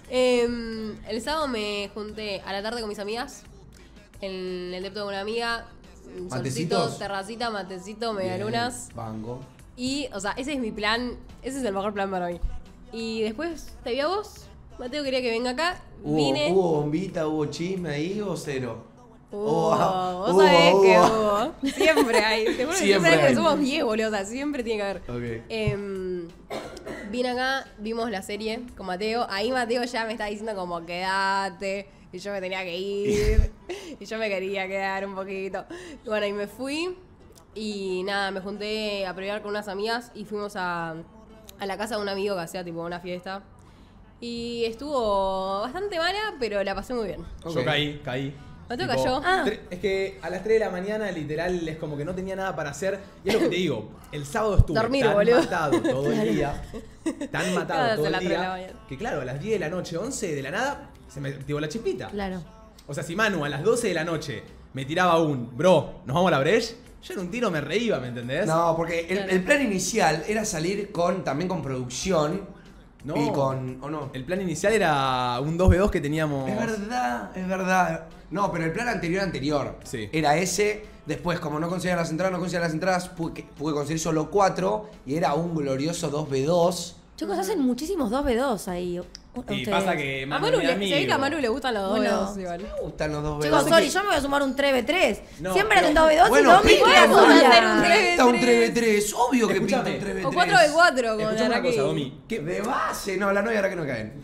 Em, el sábado me junté a la tarde con mis amigas. En el depto de una amiga. Solcito, ¿Matecitos? terracita, matecito, medialunas. Banco. Y, o sea, ese es mi plan. Ese es el mejor plan para mí. Y después te vi a vos. Mateo quería que venga acá. ¿Hubo, Vine. ¿Hubo bombita, hubo chisme ahí o cero? Hubo, Hubo, vos sabés hubo, que hubo. hubo. Siempre hay. Te juro que Siempre siempre hay. hay. porque somos diez, boludo. O sea, siempre tiene que haber. Ok. Em, vine acá, vimos la serie con Mateo. Ahí Mateo ya me estaba diciendo como quédate. Y yo me tenía que ir. Y yo me quería quedar un poquito. Y bueno, y me fui. Y nada, me junté a pelear con unas amigas y fuimos a, a la casa de un amigo que hacía tipo una fiesta. Y estuvo bastante mala, pero la pasé muy bien. Ok. Yo caí, caí. Mateo Tipo, cayó. Ah. tre- Es que a las tres de la mañana, literal, es como que no tenía nada para hacer. Y es lo que te digo, el sábado estuve Dormir, tan boludo. matado todo el día, tan matado Cada todo vez a el las tres de la día, mañana. que claro, a las diez de la noche, once de la nada, se me activó la chispita. Claro. O sea, si Manu a las doce de la noche me tiraba un, bro, ¿nos vamos a la Breche? Yo en un tiro me reía, ¿me entendés? No, porque el, Claro. el plan inicial era salir con también con producción No. y con... ¿O no? El plan inicial era un dos ve dos que teníamos... Es verdad, es verdad. No, pero el plan anterior anterior Sí. era ese. Después, como no conseguía las entradas, no conseguía las entradas, pude, pude conseguir solo cuatro y era un glorioso dos ve dos. Chicos, hacen muchísimos dos ve dos ahí. Y ustedes. pasa que A Manu Manu es le, mi se ve que a amigo. Manu le gustan los dos Bueno. dedos igual. Me gustan los dos ve Chicos, dos. sorry, yo me voy a sumar un tres ve tres. No, Siempre pero- hacen dos ve dos Bueno, y Domi, pinta ¿qué vamos a haces? hacer un tres ve Pinta un tres ve tres, obvio que pinta Escuchame. un tres ve tres. O cuatro ve cuatro con Escuchame una Araki. cosa, Domi. ¿Qué De base, no, la novia ahora que no caen.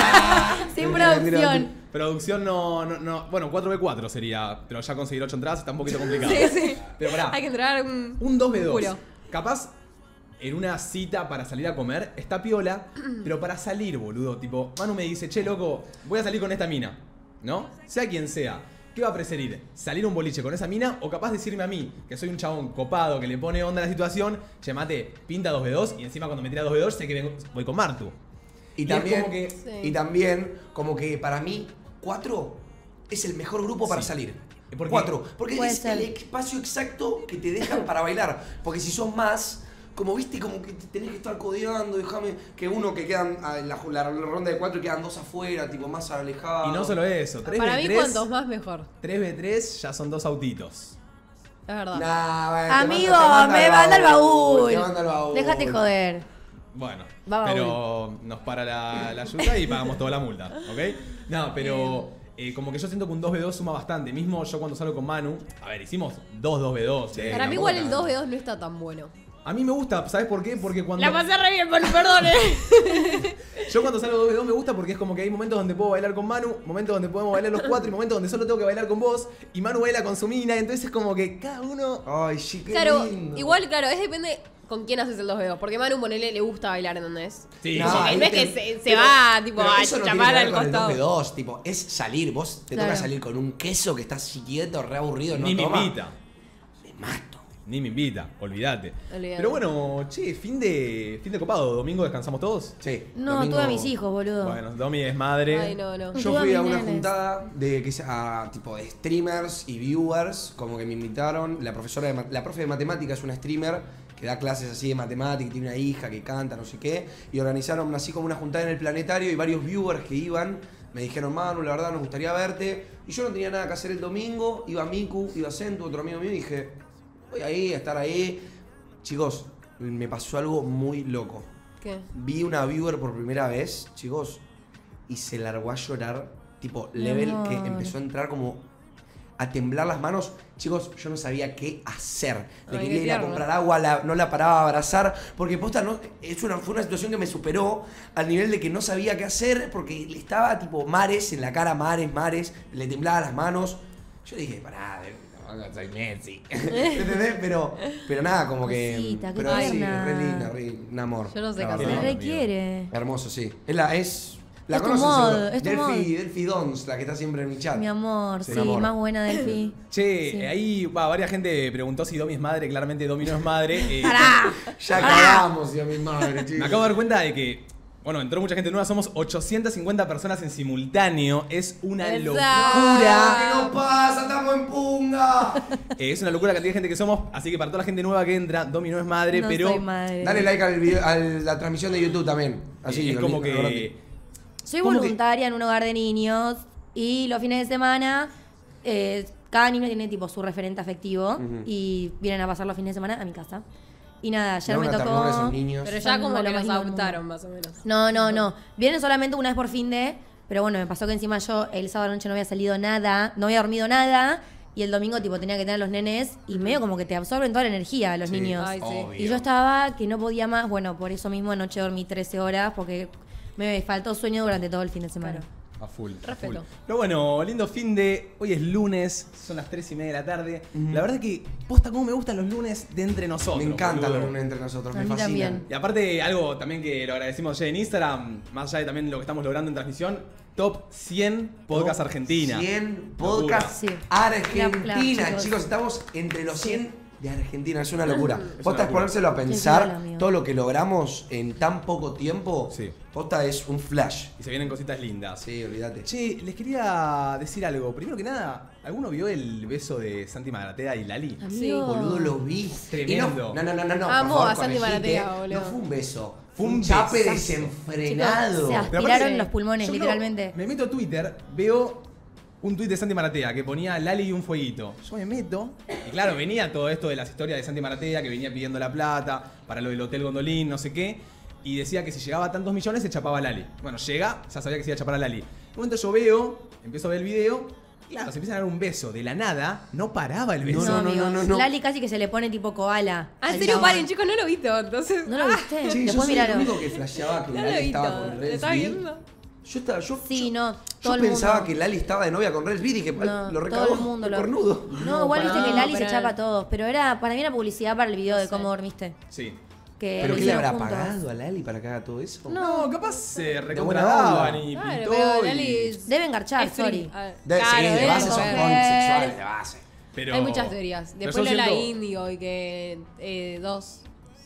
Sin Mentira, mentira, producción. Producción no, no, no- bueno, cuatro ve cuatro sería, pero ya conseguir ocho entradas está un poquito complicado. Sí, sí. Pero pará, Hay que entrar un. un dos ve dos. Juro. Capaz en una cita para salir a comer está piola, pero para salir, boludo, tipo, Manu me dice, che, loco, voy a salir con esta mina, ¿no? Sea quien sea. ¿Qué va a preferir? ¿Salir a un boliche con esa mina o capaz decirme a mí, que soy un chabón copado, que le pone onda a la situación, che, mate, pinta dos ve dos y encima cuando me tira dos ve dos sé que vengo- voy con Martu? Y Y es también, como que- Sí. y también, como que para mí, cuatro es el mejor grupo para Sí. salir. ¿Por qué? Cuatro. Porque Puede es ser. el espacio exacto que te dejan para bailar. Porque si son más, como viste, como que te tenés que estar codeando, déjame que uno que quedan a la, la ronda de cuatro y quedan dos afuera, tipo más alejados. Y no solo eso, tres Para ve mí, tres, cuantos más, mejor. tres ve tres ya son dos autitos. Es verdad. Nah, bueno, te Amigo, manda- te me manda el baúl. Te manda el baúl. Déjate joder. Bueno, Va, pero nos para la, la ayuda y pagamos toda la multa, ¿ok? No, pero eh, como que yo siento que un dos ve dos suma bastante. Mismo yo cuando salgo con Manu, a ver, hicimos dos dos ve dos. eh, Para mí, tampoco igual el tanto. dos ve dos no está tan bueno. A mí me gusta, ¿sabes por qué? Porque cuando. La pasé re bien, por perdón. eh. Yo cuando salgo dos ve dos me gusta porque es como que hay momentos donde puedo bailar con Manu, momentos donde podemos bailar los cuatro y momentos donde solo tengo que bailar con vos y Manu baila con su mina, entonces es como que cada uno... Ay, sí, qué Claro, lindo. igual, claro, es depende con quién haces el dos ve dos. Porque Manu, ponele, le gusta bailar, ¿entendés? Sí, No, sí. ahí no es te- que se, se pero- va, tipo, pero a eso no chapar tiene que al ver con el costado. dos ve dos, tipo, es salir. Vos te Claro. toca salir con un queso que está así quieto, re aburrido, no Ni me toma. invita. Me mato. Ni me invita, olvídate. Olvídate. Pero bueno, che, fin de, fin de copado, domingo descansamos todos. Sí. No, domingo- tuve a mis hijos, boludo. Bueno, Domi es madre. Ay, no, no. Yo Tuve a fui a mis una nenes. juntada de que sea tipo de streamers y viewers, como que me invitaron. La profesora de ma- la profe de matemáticas es una streamer que da clases así de matemática, y tiene una hija que canta, no sé qué, y organizaron así como una juntada en el planetario y varios viewers que iban me dijeron, Manu, la verdad nos gustaría verte. Y yo no tenía nada que hacer el domingo, iba Miku, iba Centu, otro amigo mío, y dije, voy ahí, a estar ahí. Chicos, me pasó algo muy loco. ¿Qué? Vi una viewer por primera vez, chicos, y se largó a llorar, tipo, level amor. que empezó a entrar como a temblar las manos. Chicos, yo no sabía qué hacer. Le Ay, quería qué ir a tierno. comprar agua, la- no la paraba a abrazar, porque posta, no, es una, fue una situación que me superó al nivel de que no sabía qué hacer, porque le estaba tipo mares en la cara, mares, mares, le temblaban las manos. Yo dije, pará, de- soy Messi. ¿Entendés? Pero, pero nada, como que. Cosita, qué pero sí, tierna. re linda, re- un amor. Yo no sé la qué verdad. Me hacer. requiere. Hermoso, sí. Es la, es. La Es tu conocen mod, seguro. es tu Delphi, mod. Delphi Dons, la que está siempre en mi chat. Mi amor, Sí, sí, mi amor. más buena Delphi. Che, Sí. ahí va, varias gente preguntó si Domi es madre, claramente Domi no es madre. Eh, ¡Pará! Ya cagamos, Dios mi madre, chicos. Me acabo de dar cuenta de que, bueno, entró mucha gente nueva, somos ochocientas cincuenta personas en simultáneo. Es una Exacto. locura. ¿Qué nos pasa? ¡Estamos en punga! Eh, es una locura la cantidad de gente que somos, así que para toda la gente nueva que entra, Domi no es madre, No pero soy madre. Dale like al video, a la transmisión de YouTube también. Así eh, es como olvídate. que... Soy ¿Cómo que- voluntaria en un hogar de niños y los fines de semana eh, cada niño tiene tipo su referente afectivo y vienen a pasar los fines de semana a mi casa. Y nada, ayer Da me una tocó... ternura esos niños. Pero ya Son como lo que más los lindo del mundo. adoptaron, más o menos. No, no, no. Vienen solamente una vez por fin de... Pero bueno, me pasó que encima yo el sábado noche no había salido nada, no había dormido nada. Y el domingo tipo tenía que tener a los nenes y medio como que te absorben toda la energía los Sí, niños. Ay, sí. obvio. Y yo estaba que no podía más. Bueno, por eso mismo anoche dormí trece horas porque me faltó sueño durante todo el fin de semana. A full. a Respeto. full. Pero bueno, lindo fin de. Hoy es lunes, son las tres y media de la tarde. La verdad que, posta, como me gustan los lunes de entre nosotros. Me encantan boludo. los lunes entre nosotros, A me mí fascinan. también. Y aparte, algo también que lo agradecimos ayer en Instagram, más allá de también lo que estamos logrando en transmisión, top cien podcast Top Argentina. cien podcast Sí. Argentina. Clap, clap, chicos. chicos. estamos entre los cien de Argentina. Es una locura. Posta es locura. ponérselo a Sí, pensar sí, amigo. todo lo que logramos en tan poco tiempo. Sí. Posta es un flash. Y se vienen cositas lindas. Sí, olvídate. Che, les quería decir algo. Primero que nada, ¿alguno vio el beso de Santi Maratea y Lali? Amigo. Boludo, lo vi. Tremendo. Y No, no, no, no, no. Amo por favor, a Santi corregite. Maratea, boludo. No fue un beso. Fue Fue un un chape besazo. desenfrenado. Chicos, se Pero aspiraron aparte, los pulmones, yo creo- literalmente. Me meto a Twitter, veo un tuit de Santi Maratea que ponía Lali y un fueguito. Yo me meto y claro, venía todo esto de las historias de Santi Maratea que venía pidiendo la plata para lo del Hotel Gondolín, no sé qué. Y decía que si llegaba a tantos millones se chapaba a Lali. Bueno, llega, ya sabía que se iba a chapar a Lali. En un momento yo veo, empiezo a ver el video, y claro, se empiezan a dar un beso. De la nada, no paraba el beso. No, no, no, amigos. no, no. Lali casi que se le pone tipo koala. Ah, en al serio, chabón. paren, chicos, no lo he visto, entonces. ¿No lo viste? Che, yo Después soy el miraron. único que flasheaba que No lo Lali he visto. estaba con ¿Lo Rels estás B. viendo? Yo estaba, yo, Sí, yo, no, yo todo el pensaba mundo. que Lali estaba de novia con Rels B y dije, No, lo todo recagó el mundo de lo... cornudo. No, igual viste para- que Lali no, se pero- chapa a todos. Pero era, para mí era publicidad para el video de Sí. cómo dormiste. Sí. Que ¿Pero lo qué le hicieron habrá juntos. pagado a Lali para que haga todo eso? No, capaz se buena recontradaban onda. y Claro, pintó pero y- Lali es- Deben garchar, es free. sorry. Ah, De, claro, sí, de deben base son coger. homosexuales, de base. Pero- Hay muchas teorías. pero Después yo lo la siento- Índigo y que eh, dos,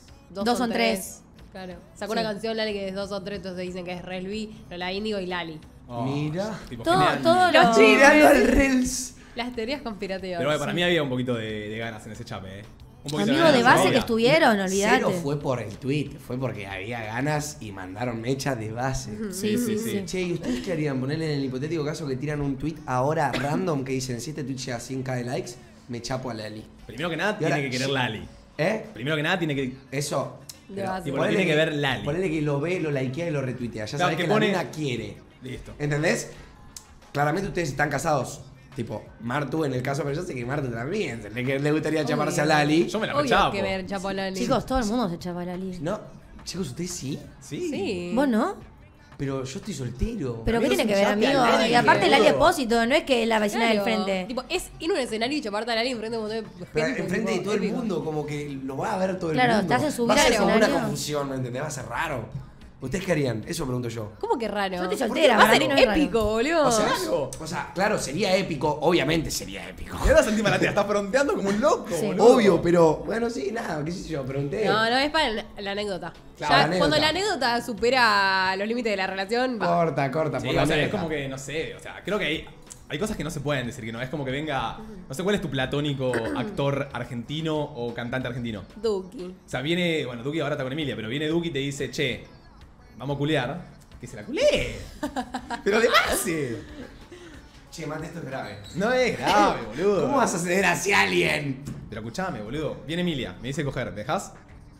Dos son tres. Claro. Sacó Sí. una canción Lali que es dos o tres, entonces dicen que es Relvi, la Índigo y Lali. Oh, Mira. tipo, Todo, genial. todo Los lo... chismes. Mirando al Rels. Las teorías conspirativas. Pero bueno, para mí había un poquito de, de ganas en ese chape, eh. Un poquito Amigos de ganas, base obvio. que estuvieron, olvídate. Cero fue por el tweet, fue porque había ganas y mandaron mechas de base. Sí, sí, Sí, sí, sí. Che, ¿y ustedes qué harían? Ponerle en el hipotético caso que tiran un tweet ahora random que dicen, si este tweet llega a cien k de likes, me chapo a Lali. Primero que nada, Y tiene ahora- que querer Lali. ¿Eh? Primero que nada, tiene que. Eso. De base. Tipo, lo tiene que ver Lali. Ponele que lo ve, lo likea y lo retuitea. Ya Claro, sabés que que, pone- la mina quiere. Listo. ¿Entendés? Claramente ustedes están casados. Tipo, Martu en el caso, pero yo sé que Martu también se le, que le gustaría chaparse a Lali. Yo me la Obvio rechapo. que ver Chapo a Lali. Chicos, todo el mundo se chapa a Lali. No, chicos, ustedes sí. Sí. Sí. ¿Vos no? Pero yo estoy soltero. ¿Pero qué Amigo, tiene que es ver, un chape a amigo? Lali, Y aparte Lali boludo. Espósito, no es que es la vecina Claro. del frente. Tipo, es ir a un escenario y chaparte a Lali enfrente de un montón de gente. Pero enfrente de tipo, todo el épico. mundo, como que lo va a ver todo el Claro, mundo. te hacen subir va a ser al como una escenario. confusión, ¿me entendés? Va a ser raro. ¿Ustedes qué harían? Eso pregunto yo. ¿Cómo que raro? Yo estoy ¿Por soltera, qué? Va a para ser mí no es raro. épico, boludo. O sea, Claro. o sea, claro, sería épico. Obviamente sería épico. Mira Santi Maratea, está fronteando como un loco, Sí. boludo. Obvio, pero bueno, sí, nada, qué sé yo, pregunté. No, no, es para la, la anécdota. Claro, Ya, la anécdota. Cuando la anécdota supera los límites de la relación, va. Corta, corta, Sí, por la o sea, es anécdota. como que, no sé, o sea, creo que hay, hay cosas que no se pueden decir, que no es como que venga, no sé cuál es tu platónico actor argentino o cantante argentino. Duki. O sea, viene, bueno, Duki ahora está con Emilia, pero viene Duki y te dice, che, vamos a culear. Que se la culé. Pero de base. Che, mate, esto es grave. No es grave, boludo. ¿Cómo vas a ceder hacia alguien? Pero escuchame, boludo. Viene Emilia, me dice coger, ¿me dejás?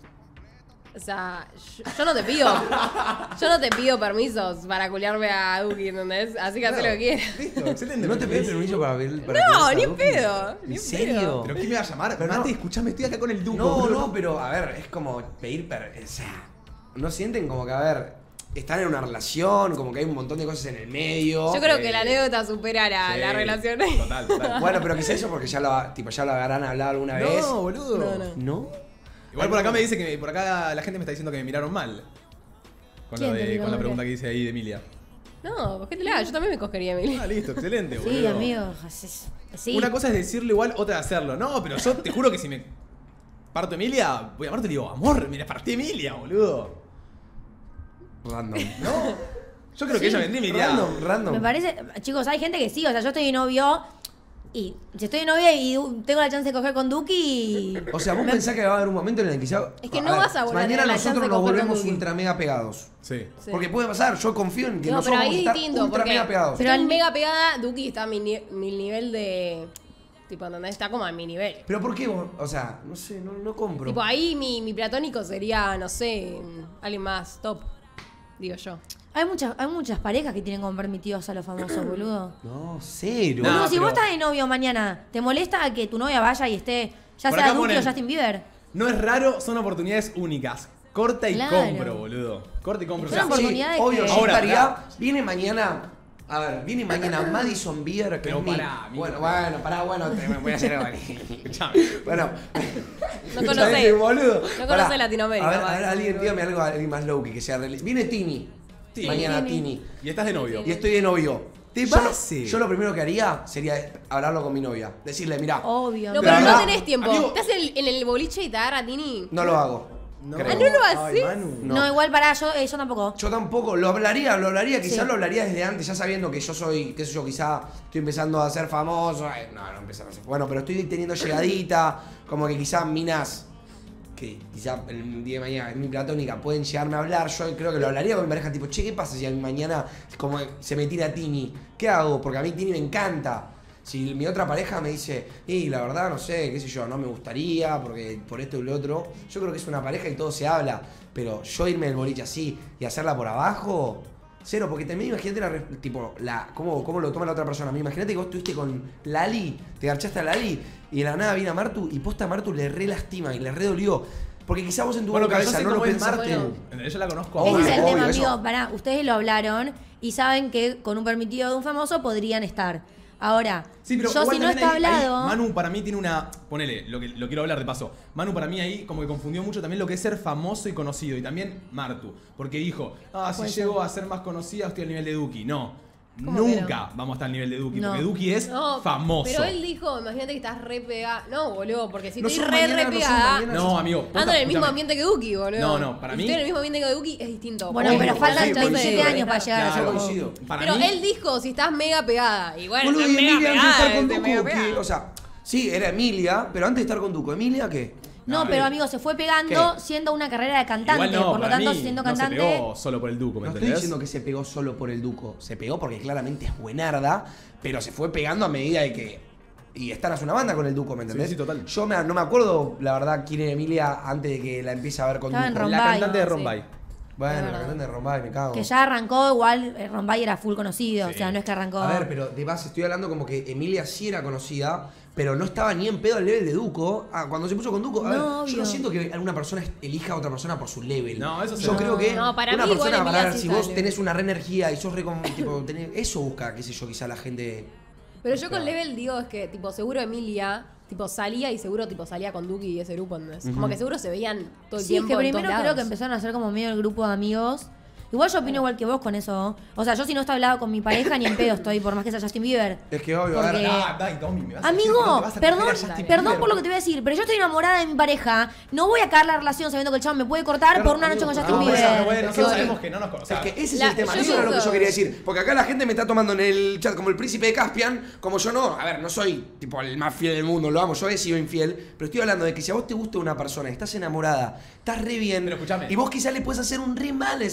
O sea, yo, yo no te pido. Yo no te pido permisos para culiarme a Duki, ¿entendés? Así que haz lo que quieras. Listo, excelente. ¿No te pedí permiso para ver? para No, ver ni a en Duki? pedo. Ni ¿En en serio? pedo. ¿Pero quién me va a llamar? Pero Mate, no. escuchame, estoy acá con el Duco. No, boludo. no, pero a ver, es como pedir per... O sea, ¿no sienten como que, a ver, están en una relación, como que hay un montón de cosas en el medio? Yo creo Eh, que la anécdota supera Sí, la relación. Total, total. Bueno, pero quizás eso porque ya lo, tipo, ya lo habrán hablado alguna vez. No, boludo. No, no. ¿No? Igual por acá me dice que por acá la gente me está diciendo que me miraron mal. Con, ¿Quién lo te de, miró con la mal? pregunta que dice ahí de Emilia. No, ¿qué te la hago? Yo también me cogería a Emily. Ah, listo, excelente, boludo. Sí, amigo. es- Sí. Una cosa es decirlo igual, otra es hacerlo. No, pero yo te juro que si me parto Emilia, voy a amarte y digo, amor, mira, partí Emilia, boludo. Random. ¿No? Yo creo que ella vendría y me diría. Random, random. Me parece, chicos, hay gente que sí, o sea, yo estoy de novio y si estoy de novia y du- tengo la chance de coger con Duki y... O sea, vos me- pensás que va a haber un momento en el que quizá... Es que no vas a volver a Mañana tener la chance nosotros de nos coger con volvemos Duki. ultra mega pegados. Sí. Sí. Porque puede pasar, yo confío en que No, nosotros pero vamos a ahí es estar distinto, ultra porque mega pegados. Pero estoy al- mega pegada, Duki está a mi, ni- mi nivel de... Tipo, ¿entendés? Está como a mi nivel. Pero ¿por qué vos? O sea, no sé, no, no compro. Tipo, ahí mi, mi platónico sería, no sé, alguien más top, digo yo. Hay muchas, hay muchas parejas que tienen como permitidos a los famosos, boludo. No, cero. No, Boludo, si pero- vos estás de novio mañana, ¿te molesta que tu novia vaya y esté, ya Por sea acá Duki ponen- o Justin Bieber? No es raro, son oportunidades únicas. Corta y Claro. compro, boludo. Corta y compro. Son O sea, oportun- oportunidades obvio, que- yo Ahora, estaría... pará. Viene mañana... A ver, viene mañana Madison Beer, que Pero es mi... pará, amigo. Bueno, bueno, pará, bueno, te, me voy a hacer algo. escuchame. Bueno. No conocé. ¿Sabés, boludo? No Pará. conocé Latinoamérica, A ver, a ver, Madison alguien, Beer. dígame algo, alguien más low que sea real. Viene Tini. Sí. Mañana Tini. Tini. Y estás de novio. Y estoy de novio. Te Yo lo- base. Yo lo primero que haría sería hablarlo con mi novia. Decirle, mirá, Obvio. No, La pero no verdad, tenés tiempo. amigo- ¿Estás en, en el boliche y te agarra Tini? no lo hago. No, Creo. Ah, ¿no lo Ay, haces? Manu. No. No, igual para yo, eh, yo tampoco. Yo tampoco, lo hablaría, lo hablaría, quizás Sí. lo hablaría desde antes, ya sabiendo que yo soy, qué sé yo, quizá estoy empezando a ser famoso. Ay, no, no empezar a ser. Bueno, pero estoy teniendo llegadita, como que quizás minas que quizá el día de mañana es mi platónica pueden llegarme a hablar. Yo creo que lo hablaría con mi pareja, tipo, che, ¿qué pasa si a mí mañana como se me tira Tini? ¿Qué hago? Porque a mí Tini me encanta. Si mi otra pareja me dice, y la verdad, no sé, qué sé yo, no me gustaría, porque por esto y lo otro, yo creo que es una pareja y todo se habla. Pero yo irme del boliche así y hacerla por abajo, cero, porque también imagínate la, re- tipo, la, cómo, cómo lo toma la otra persona. Imagínate que vos estuviste con Lali, te garchaste a Lali, y de la nada viene a Martu, y posta a Martu le re lastima y le re dolió. Porque quizá vos en tu Bueno, pero yo cabeza sé no lo cómo es pensaste. Martu. Yo la conozco a Obvio, Ese es el obvio, tema, eso. amigo. Pará, ustedes lo hablaron y saben que con un permitido de un famoso podrían estar. Ahora, Sí, pero yo igual si no también está ahí- ahí hablado... Manu para mí tiene una. Ponele, lo que lo quiero hablar de paso. Manu para mí ahí como que confundió mucho también lo que es ser famoso y conocido. Y también Martu. Porque dijo, ah, si Puede llego ser. a ser más conocida estoy al nivel de Duki. No. ¿Cómo que Nunca vamos a estar al nivel de Duki. No. Porque Duki es No, famoso. Pero él dijo, imagínate que estás re pegada. No, boludo, porque si No estoy sos re, mañana, re no sos pegada. mañana. No, amigo. posta, Ando en el mismo escúchame. ambiente que Duki, boludo. No, no, para Y mí- Si estoy en el mismo ambiente que Duki, es distinto. Bueno, Obvio, pero sí, faltan coincido. veintisiete años para llegar a Claro, ser como- coincido. Para Pero mí, él dijo, si estás mega pegada. Y bueno, Boludo, estás y mega Emilia antes de pegada. estar con estás mega Duco, que, pegada. o sea, sí, era Emilia, pero antes de estar con Duco, ¿Emilia qué? No, No, pero eh, amigo, se fue pegando ¿qué? siendo una carrera de cantante. igual no, por lo para tanto, mí siendo no se cantante. pegó solo por el Duco, ¿me No estoy entendés? diciendo que se pegó solo por el Duco, se pegó porque claramente es buenarda, pero se fue pegando a medida de que... Y estar a una banda con el Duco, ¿me entendés? Sí, sí, total. Yo me- no me acuerdo, la verdad, quién era Emilia antes de que la empiece a ver con Estaba en Duco. Rombay. La cantante de Sí. Rombay. Bueno, Es la verdad. cantante de Rombay, me cago. Que ya arrancó, igual eh, Rombay era full conocido. Sí. O sea, no es que arrancó. A ver, pero de base estoy hablando como que Emilia sí era conocida, pero no estaba ni en pedo al level de Duco. Ah, cuando se puso con Duco, a No, ver, yo obvio. no siento que alguna persona elija a otra persona por su level. No, eso sí. Yo No. creo que No, para una mí igual persona, Emilia para ver, sí si está vos al tenés una re energía y sos re como, tipo, tenés, eso busca, qué sé yo, quizá la gente... Pero yo con Level digo, es que, tipo, seguro Emilia, tipo, salía y seguro, tipo, salía con Duki y ese grupo, ¿entendés? Como que seguro se veían todo el Sí, es tiempo que en primero todos creo lados. que empezaron a ser como medio el grupo de amigos. Igual yo opino igual que vos con eso. O sea, yo si no estoy hablado con mi pareja ni en pedo estoy, por más que sea Justin Bieber. Es que obvio, a ver, Porque- Ah, dai, Tommy, me vas a decir que Amigo, no te vas a perdón, coger a Justin perdón Bieber. por lo que te voy a decir, pero yo estoy enamorada de mi pareja. No voy a caer la relación sabiendo que el chavo me puede cortar Claro, por una noche amigo, con Justin no, No, Bieber. bueno, bueno, Es que nosotros vos- sabemos que no nos conocemos. Es que ese es La- el tema, yo eso era lo que pienso- yo quería decir. Porque acá la gente me está tomando en el chat como el príncipe de Caspian, como yo no. A ver, no soy tipo el más fiel del mundo, lo amo, yo he sido infiel. Pero estoy hablando de que si a vos te gusta una persona, estás enamorada, estás re bien. Pero escuchame. Y vos quizás le puedes hacer un re mal a esa persona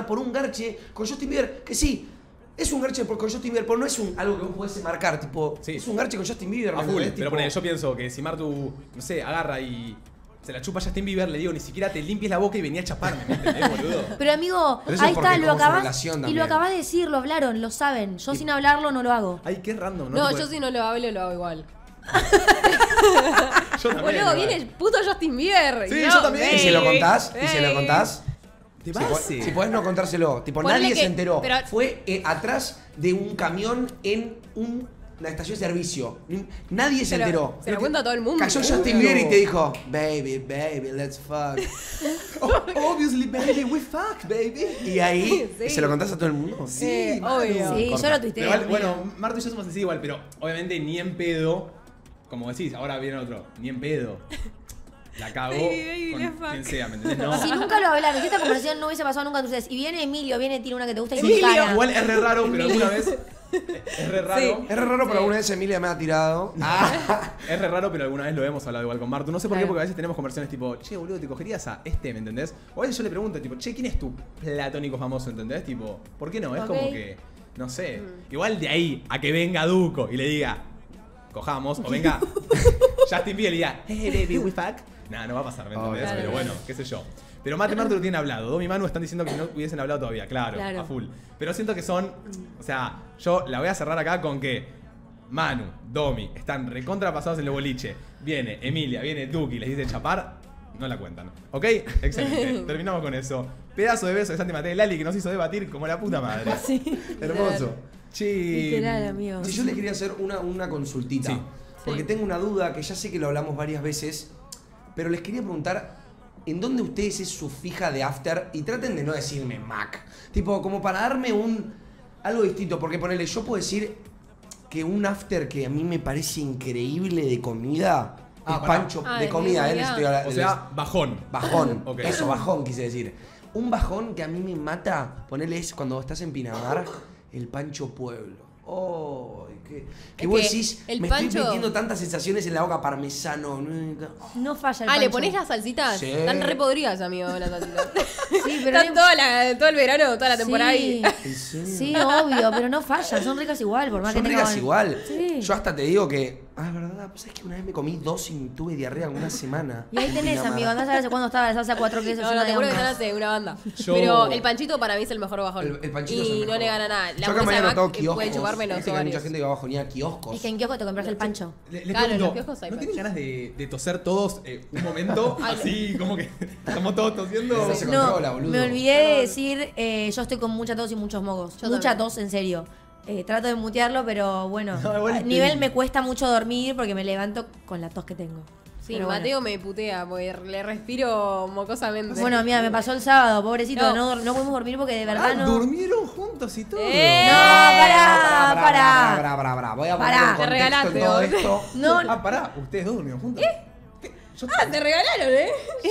persona por un garche con Justin Bieber, que sí, es un garche con Justin Bieber, pero no es un, algo que vos podés marcar, tipo, Sí. es un garche con Justin Bieber. A ¿me full, entendés? pero Tipo, ponele, yo pienso que si Martu, no sé, agarra y se la chupa a Justin Bieber, le digo, ni siquiera te limpies la boca y venía a chaparme, ¿me entendés, boludo? Pero amigo, Pero eso es ahí porque está, lo como su acabas. relación Y también. lo acabas de decir, lo hablaron, lo saben. Yo sin hablarlo no lo hago. Ay, qué random, ¿no? No, Tipo, yo si no lo hablo, lo hago igual. yo también, Boludo, igual. viene el puto Justin Bieber. Sí, y yo también. ¿Y se lo contás? ¿Y se lo Ey. contás? De Si, po- base. si podés no contárselo. Tipo, Ponle nadie que- se enteró. pero- Fue eh, atrás de un camión en un- una estación de servicio. Nadie se Se lo- enteró. se lo cuenta a todo el mundo. Cayó Justin Bieber y te dijo, baby, baby, let's fuck. Oh, obviously, baby, we fuck, baby. Y ahí, Sí. ¿se lo contás a todo el mundo? Sí, Eh, Manu. obvio. Sí, corta. yo lo tuiteé. Pero igual, amigo. bueno, Martu y yo somos así igual, pero obviamente ni en pedo, como decís, ahora viene otro, ni en pedo. La cago Baby, baby, con let's fuck. quien sea, ¿me entendés? No. Si nunca lo hablaron, si esta conversación no hubiese pasado nunca entre ustedes, y viene Emilio, viene, tiene una que te gusta y se Emilio. encara. Igual es re raro, pero alguna vez. Es re raro. Sí. Es re raro, pero alguna vez Emilia me ha tirado. Ah. Es re raro, pero alguna vez lo hemos hablado igual con Martu. No sé por qué, Claro. porque a veces tenemos conversaciones tipo, che, boludo, ¿te cogerías a este, ¿me entendés? O a veces yo le pregunto, tipo, che, ¿quién es tu platónico famoso, ¿entendés? Tipo, ¿por qué no? Es Ok. como que, no sé. Igual de ahí a que venga Duco y le diga, cojamos, o venga Justin Bieber y diga, hey, baby, we fuck. Nah, no va a pasar, ¿me entendés? Obvio. Pero bueno, qué sé yo. Pero Mate y Martu lo tienen hablado. Domi y Manu están diciendo que no hubiesen hablado todavía, claro, Claro. a full. Pero siento que son, o sea, yo la voy a cerrar acá con que Manu, Domi, están recontra pasados en el boliche. Viene Emilia, viene Duki, les dice chapar, no la cuentan. ¿Ok? Excelente. Terminamos con eso. Pedazo de beso de Santi Mateo y Lali que nos hizo debatir como la puta madre. Sí. Hermoso. Chi. Literal, amigo. Si yo le quería hacer una, una consultita, Sí. porque Sí. tengo una duda que ya sé que lo hablamos varias veces, pero les quería preguntar, ¿en dónde ustedes es su fija de after? Y traten de no decirme Mac. Tipo, como para darme un algo distinto, porque ponele, yo puedo decir que un after que a mí me parece increíble de comida, Ah, es pará. Pancho, Ah, de de comida, eh, comida. les estoy hablando- O sea, bajón. Bajón, Ok. eso, bajón quise decir. Un bajón que a mí me mata, ponele es cuando estás en Pinamar, el Pancho Pueblo. Oh, que, que Es vos que decís, el me pancho- estoy metiendo tantas sensaciones en la boca, parmesano. No falla el Ah, ¿le pancho. ponés las salsitas? Sí. Están re podridas, amigo, las salsitas. Sí, pero Están no- toda la- todo el verano, toda la temporada Sí. ahí. ¿En serio? Sí, obvio, pero no fallan, son ricas igual, por más Son que ricas tengan- igual. Sí. Yo hasta te digo que, ah, verdad, pues es que una vez me comí dos y tuve diarrea una semana. Y ahí en tenés, Pinamar. amigo, andás a ver hace cuándo estaba la salsa cuatro quesos. No, llena no, de te juro que hongos. están hace una banda. Yo- Pero el panchito para mí es el mejor bajón. El, el panchito y es el mejor. no le gana nada. La Yo acá me hamburguesa había de notado Mac kioscos. puede chupar menos Viste que hay mucha ovarios. gente que bajonía kioscos. Es que en kiosco te compraste el pancho. Le, le Claro, en pregunto, los kioscos hay ¿no pancho. tienen ganas de, de toser todos eh, un momento? Ay, así, como que estamos todos tosiendo. No se No, controla, boludo. me olvidé de decir, eh, yo estoy con mucha tos y muchos mocos. Yo mucha también. tos, en serio. Eh, trato de mutearlo, pero bueno. No, igual a te- nivel me cuesta mucho dormir porque me levanto con la tos que tengo. Sí, Pero bueno. Mateo me putea porque le respiro mocosamente. Bueno, mira, me pasó el sábado, pobrecito, No. no, no, pudimos dormir porque de verdad Ah, no. durmieron juntos y todo. Eh. No, pará, pará, pará. pará, pará, pará. Voy a poner Pará. en Te contexto regalaste, en todo vos. esto. No, Ah, pará, ustedes dos durmieron juntos. ¿Qué? Yo- Ah, te regalaron, ¿eh?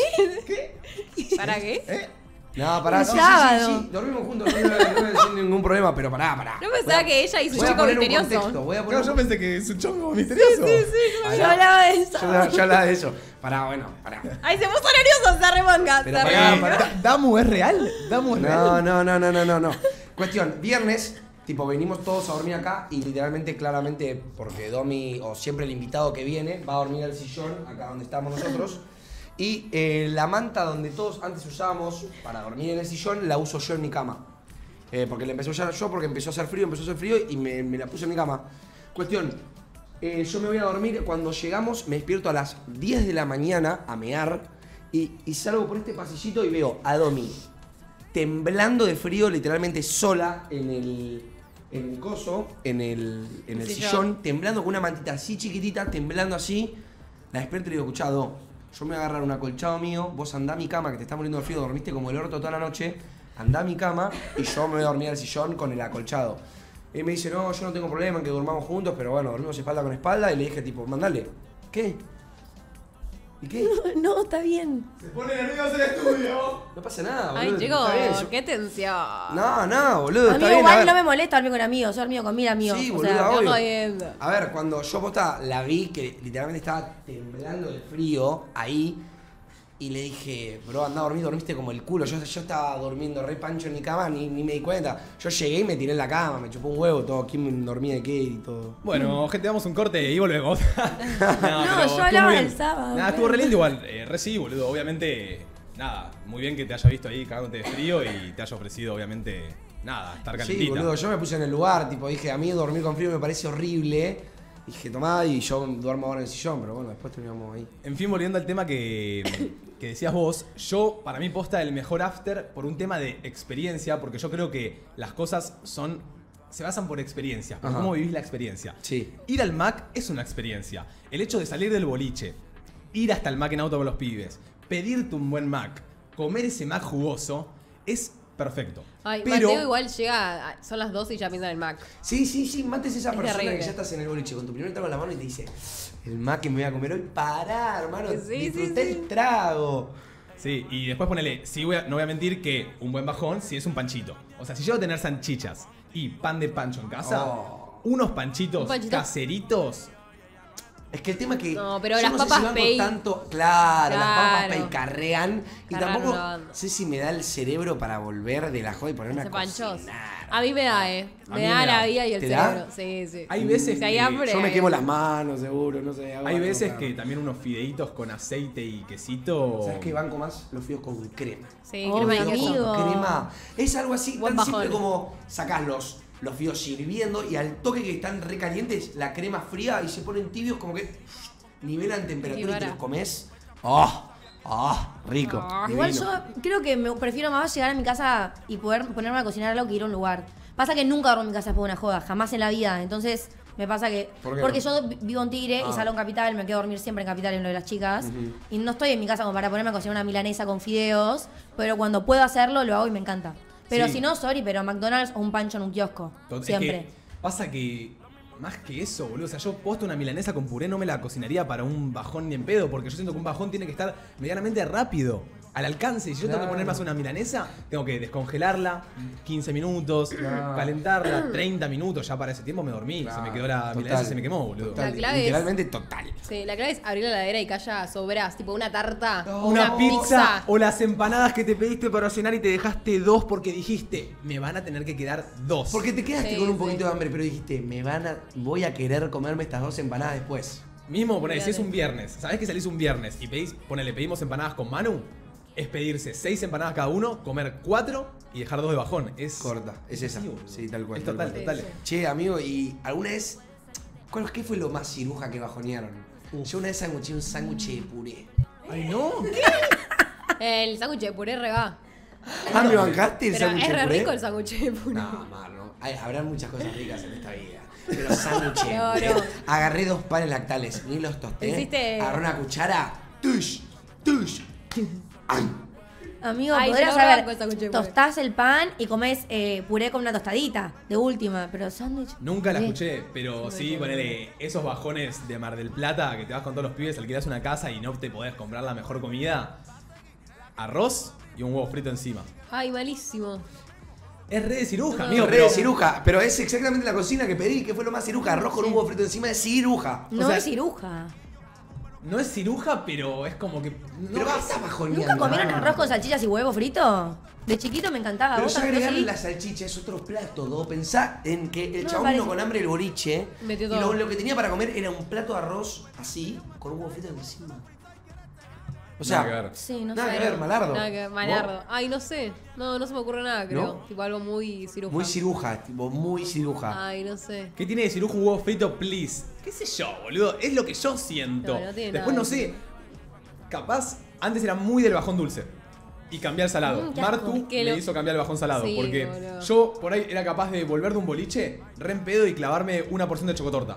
¿Para qué? ¿Eh? No, pará, Un sí, sí, sábado. sí, sí. Dormimos juntos, no no, no, no, sin ningún problema, pero pará, pará. Yo pensaba que ella y su Voy a chico poner un misterioso. contexto, voy a poner No, yo un- pensé que es un chongo misterioso. Sí, sí, yo hablaba de eso. Yo, yo hablaba de eso. Pará, bueno, pará. Ay, se puso nervioso, se remanga. Pero se pará, remanga. pará. ¿Damu es real? ¿Damu es No, real? no, no, no, no, no, no. Cuestión, viernes, tipo, venimos todos a dormir acá y literalmente, claramente, porque Domi, o siempre el invitado que viene, va a dormir al sillón, acá donde estamos nosotros. Y eh, la manta donde todos antes usábamos para dormir en el sillón, la uso yo en mi cama. Eh, porque la empecé a usar yo porque empezó a hacer frío, empezó a hacer frío y me, me la puse en mi cama. Cuestión, eh, yo me voy a dormir, cuando llegamos me despierto a las diez de la mañana a mear y, y salgo por este pasillito y veo a Domi temblando de frío, literalmente sola en el, en el coso, en el, en el Sillón. sillón, temblando con una mantita así chiquitita, temblando así. La despierto y le digo, escuchado, yo me voy a agarrar un acolchado mío, vos andá a mi cama, que te está muriendo de frío, dormiste como el orto toda la noche, andá a mi cama y yo me voy a dormir al sillón con el acolchado. Y me dice, no, yo no tengo problema en que durmamos juntos, pero bueno, dormimos espalda con espalda. Y le dije, tipo, mandale. ¿Qué? ¿Y qué? No, está bien. Se pone nervioso el estudio. No pasa nada, boludo. Ay, está bien, chicos, yo- qué tensión. No, no, boludo, está Amigo, bien. a igual ver. no me molesta dormir con amigos, yo dormido con mil amigos. Sí, o boludo, sea, obvio. Estamos jodiendo. A ver, cuando yo posta la vi, que literalmente estaba temblando de frío ahí, Y le dije, bro, andá a dormir, dormiste como el culo. Yo, yo estaba durmiendo re pancho en mi cama, ni, ni me di cuenta. Yo llegué y me tiré en la cama, me chupó un huevo, todo. ¿Quién dormía de qué y todo? Bueno, gente, damos un corte y volvemos. no, No, pero yo estuvo hablaba muy bien. del sábado. Nada, estuvo re lindo igual. Eh, re sí, boludo. Obviamente, nada, muy bien que te haya visto ahí cagándote de frío y te haya ofrecido, obviamente, nada, estar Sí, calentita. boludo, yo me puse en el lugar, tipo, dije, a mí dormir con frío me parece horrible. Dije, tomá, y yo duermo ahora en el sillón, pero bueno, después terminamos ahí. En fin, volviendo al tema que, que decías vos, yo, para mí, posta el mejor after por un tema de experiencia, porque yo creo que las cosas son se basan por experiencia, por Ajá. cómo vivís la experiencia. Sí. Ir al Mac es una experiencia. El hecho de salir del boliche, ir hasta el Mac en auto con los pibes, pedirte un buen Mac, comer ese Mac jugoso, es perfecto. Ay, Pero Mateo igual llega, a- son las doce y ya piensa en el Mac. Sí, sí, sí, mates esa Es persona terrible. que ya estás en el boliche con tu primer trago en la mano y te dice, el Mac que me voy a comer hoy, pará, hermano, Sí, disfruté sí, sí. el trago. Sí, y después ponele, sí voy a- no voy a mentir que un buen bajón sí es un panchito. O sea, si llego a tener salchichas y pan de pancho en casa, Oh. unos panchitos Un panchito. caseritos. Es que el tema es que No, pero yo las no papas sé si banco Pay- tanto, claro, las papas Claro. Pay carrean y Cargan tampoco una banda. sé si me da el cerebro para volver de la joda y ponerme Ese a panchos. cocinar. A mí me da, eh. A Me mí da me la da. vida y el ¿Te da? cerebro. Sí, sí. Hay veces Si hay que- hambre, Yo me hay- quemo las manos, seguro, no sé. hago Hay algo veces raro. que también unos fideitos con aceite y quesito. ¿Sabes qué banco más? Los fideos con crema. Sí, Oh, crema y mi queso. amigo. Crema. Es algo así Buen tan simple bajón. como sacás los, los fideos hirviendo y al toque que están recalientes, la crema fría y se ponen tibios como que nivelan temperatura y te Equilibra. los comes. ¡Oh! ¡Oh! Rico. Ah. Igual divino. yo creo que me prefiero más llegar a mi casa y poder ponerme a cocinar algo que ir a un lugar. Pasa que nunca duermo en mi casa después de una joda, jamás en la vida. Entonces me pasa que... ¿Por qué porque no? yo vi- vivo en Tigre Ah. y salgo en Capital, me quedo a dormir siempre en Capital en lo de las chicas. Y no estoy en mi casa como para ponerme a cocinar una milanesa con fideos, pero cuando puedo hacerlo lo hago y me encanta. Pero Sí. si no, sorry, pero McDonald's o un pancho en un kiosco. Tot- es Siempre. que pasa que más que eso, boludo. O sea, yo posto una milanesa con puré no me la cocinaría para un bajón ni en pedo, porque yo siento que un bajón tiene que estar medianamente rápido, al alcance. Y si yo tengo que Claro. ponerme a hacer una milanesa, tengo que descongelarla quince minutos, calentarla treinta minutos. Ya para ese tiempo me dormí. Se me quedó la Total. milanesa, se me quemó, boludo. Total, La clave es- literalmente total. Sí, la clave es abrir la heladera y que haya sobras, tipo una tarta o Una, una, pizza, o las empanadas que te pediste para cenar y te dejaste dos porque dijiste, me van a tener que quedar dos. Porque te quedaste Sí, con un sí. poquito de hambre, pero dijiste, me van a, voy a querer comerme estas dos empanadas después. Mismo, ponele, si es Olvídate. un viernes, ¿sabés que salís un viernes y pedís, ponele, pedimos empanadas con Manu? Es pedirse seis empanadas cada uno, comer cuatro y dejar dos de bajón. Es Corta, es esa. Sí, boludo. Sí, tal cual. Es tal total, cual. total. Sí, Che, amigo, ¿y alguna vez cuál qué fue lo más ciruja que bajonearon? Yo una vez sanguché un sándwich de puré. Ay, no. El sándwich de puré rega. Ah, ¿me bancaste el Pero sándwich es de re puré? rico el sándwich de puré. No, Marno. Hay- Habrá muchas cosas ricas en esta vida. Pero sándwich de No, puré. no. Agarré dos panes lactales, ni los tosté. Hiciste- Agarré una cuchara. Tush, tush. Ay. Amigo, Ay, podrías yo no banco saber, el sándwich de puré. tostás el pan y comes eh, puré con una tostadita, de última, pero sándwich... Nunca la ¿qué? escuché, pero sí, ponele esos bajones de Mar del Plata que te vas con todos los pibes, alquilás una casa y no te podés comprar la mejor comida. Arroz y un huevo frito encima. Ay, malísimo. Es re de ciruja, No. amigo. Re pero- de ciruja, pero es exactamente la cocina que pedí, que fue lo más ciruja. Arroz con un huevo frito encima de ciruja. No O sea, es ciruja. No es ciruja, pero es como que. No Pero vas- ¿qué está bajoneando? ¿Nunca comieron Ah. arroz con salchichas y huevo frito? De chiquito me encantaba. Pero ¿Vos ya también, agregarle sí? la salchicha es otro plato, ¿no? Pensá en que el No, chabón parece- vino con hambre del boliche Metió y todo. lo, lo que tenía para comer era un plato de arroz así, con un huevo frito encima. O sea, Nada que ver. Sí, no nada sé. que ver, malardo. Nada que malardo. Ay, no sé. No, no se me ocurre nada, creo. ¿No? Tipo algo muy ciruja. Muy ciruja, tipo, muy ciruja. Ay, no sé. ¿Qué tiene de ciruja un huevo frito, please? ¿Qué sé yo, boludo? Es lo que yo siento. No, no tiene Después nada no de sé. Capaz, antes era muy del bajón dulce. Y cambiar salado. Mm, qué asco. Martu Que me lo- hizo cambiar el bajón salado. Sí, porque boludo. yo por ahí era capaz de volver de un boliche, re en pedo y clavarme una porción de chocotorta.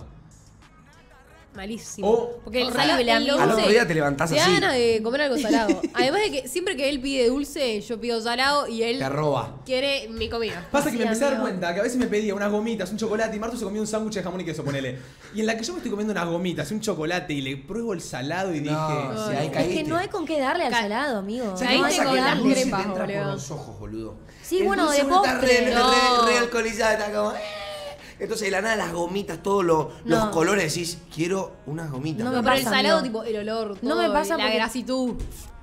Malísimo. O- Porque el horrible, salado, el amigo. dulce, Al otro día te levantás te da así. ganas de comer algo salado. Además de que siempre que él pide dulce, yo pido salado y él Te roba. quiere mi comida. Pasa que Sí, me empecé a dar amigo. cuenta que a veces me pedía unas gomitas, un chocolate y Martu se comía un sándwich de jamón y queso, ponele. Y en la que yo me estoy comiendo unas gomitas y un chocolate y le pruebo el salado y No, dije. si ahí Es caíste. que no hay con qué darle al Ca- salado, amigo. ¿Sabes Caíste qué pasa? con Que las el dulce crepas, te entra por boludo. los ojos, boludo. Sí, El bueno, dulce de uno está postre. re, No. re, re alcoholizada, está como... eh. Entonces de la nada las gomitas, todos lo- los No. colores, decís, quiero unas gomitas. No No, me pero el pasa, salado, amigo. tipo, el olor, No todo, me pasa la porque- grasitud.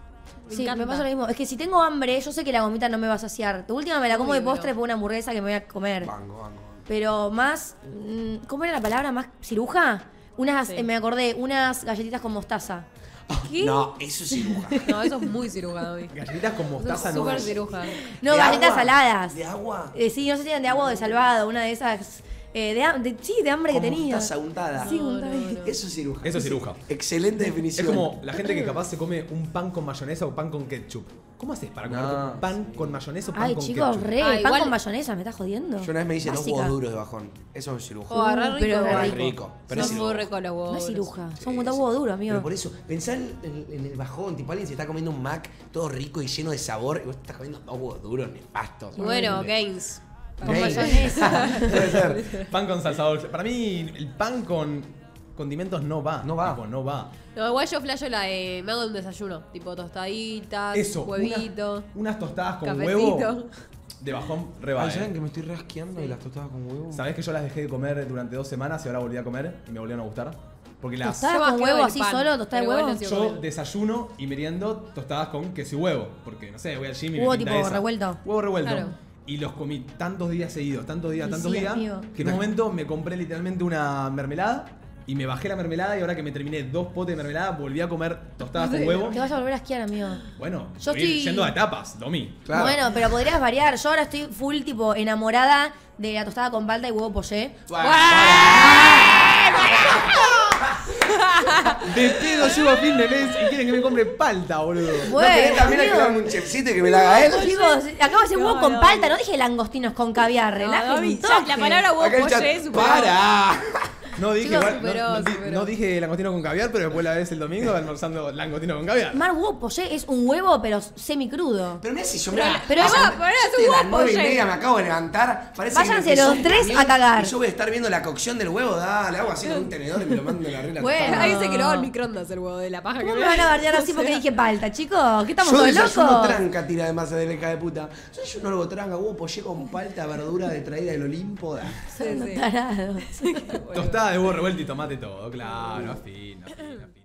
Me Sí, encanta. me pasa lo mismo. Es que si tengo hambre, yo sé que la gomita no me va a saciar. De última me la como Uy, de postre pero- por una hamburguesa que me voy a comer. Banco, banco. Pero más. mm, ¿Cómo era la palabra? ¿Más ciruja? Unas, Sí. eh, me acordé, unas galletitas con mostaza. ¿Qué? No, eso es ciruja. No, eso es muy cirujano, Domi. Galletitas con Eso mostaza es no. súper cirujano. No, ¿De galletas agua? saladas. ¿De agua? Eh, sí, no sé si eran de agua o de salvado, una de esas. eh, de, ham- de- sí, de hambre que Con tenía. mostaza untada. Sí, No, untada. no, no. Eso es ciruja. Eso es ciruja. Excelente Es definición. como la gente que capaz se come un pan con mayonesa o pan con ketchup. ¿Cómo haces para comer No. un pan con mayonesa o pan Ay, con chicos, ketchup? re. Ah, pan igual- con mayonesa, ¿me estás jodiendo? Yo una vez me hice dos Básica. huevos duros de bajón. Eso es ciruja. Oh, agarrar rico. pero es igual. rico. rico. Pero es Son ciruja. muy ricos los huevos. No es duros. ciruja, Sí, son un sí. huevo duro, amigo. Pero por eso, pensá en, en- en el bajón, tipo alguien se está comiendo un Mac todo rico y lleno de sabor y vos estás comiendo dos huevos duros nefastos. Y bueno, Horrible. Gaines. Con Gaines. mayonesa. Puede ser. Pan con salsa dulce. Para mí, el pan con condimentos no va. No va. Tipo, no va. No, igual yo flasho la de. Me hago un desayuno. Tipo tostaditas, Eso. huevito. unas- Unas tostadas con cafecito. huevo. De bajón, re va, Ay, eh. ¿saben que me estoy rasqueando de las tostadas con huevo? Sabés que yo las dejé de comer durante dos semanas y ahora volví a comer y me volvieron a gustar. Porque las. ¿Tostada Yo más con quedo huevo del así pan, solo? ¿Tostada de pero igual huevo? no sigo Yo comiendo. desayuno y meriendo tostadas con queso y huevo. Porque no sé, voy al gym y Huevo me pinta tipo esa. revuelto. Huevo revuelto. Claro. Y los comí tantos días seguidos, tantos días, Y tantos sí, días, amigo. que en un momento me compré literalmente una mermelada y me bajé la mermelada y ahora que me terminé dos potes de mermelada volví a comer tostadas con huevo. Te vas a volver a esquiar, amigo. Bueno, Yo voy a ir estoy- yendo a etapas, Domi. Claro. Bueno, pero podrías variar. Yo ahora estoy full tipo enamorada de la tostada con palta y huevo poché. De pedo llego a fin de mes y quieren que me compre palta, boludo. ¿No querés también amigo. activarme un chefcito y que me la haga él? Chicos, acabo de hacer huevo No, con no, palta, no. no dije langostinos con caviar, No, relájense Domi, un ya, toque. la palabra huevo Acá el chat, poché superó. ¡para! No dije, Chicos, igual- no- superó, no, di- superó. no dije langostino con caviar, pero después la ves el domingo almorzando langostino con caviar. Mar huevo poché es un huevo pero semi crudo. Pero mirá si yo Pero- mirá, pero o sea, va, pero yo es estoy un a las huevo nueve y poché. media, me acabo de levantar. Parece Váyanse que me empezó los un tres camión a cagar. Y yo voy a estar viendo la cocción del huevo, dale, hago así con un tenedor y me lo mando en la regla. Bueno. Ahí se creó el microondas el huevo de la paja que ¿Cómo me me van a bardear así O porque sea, dije palta, chicos? ¿Qué estamos Yo todos desayuno locos? tranca, tira de masa de la hija de puta. Yo yo no algo tranca, huevo poché con palta, verdura de traída del Olimpo. da. Sí, sí. Tarados. Tostada de huevo revuelto y tomate todo, claro, afín, afín, afín.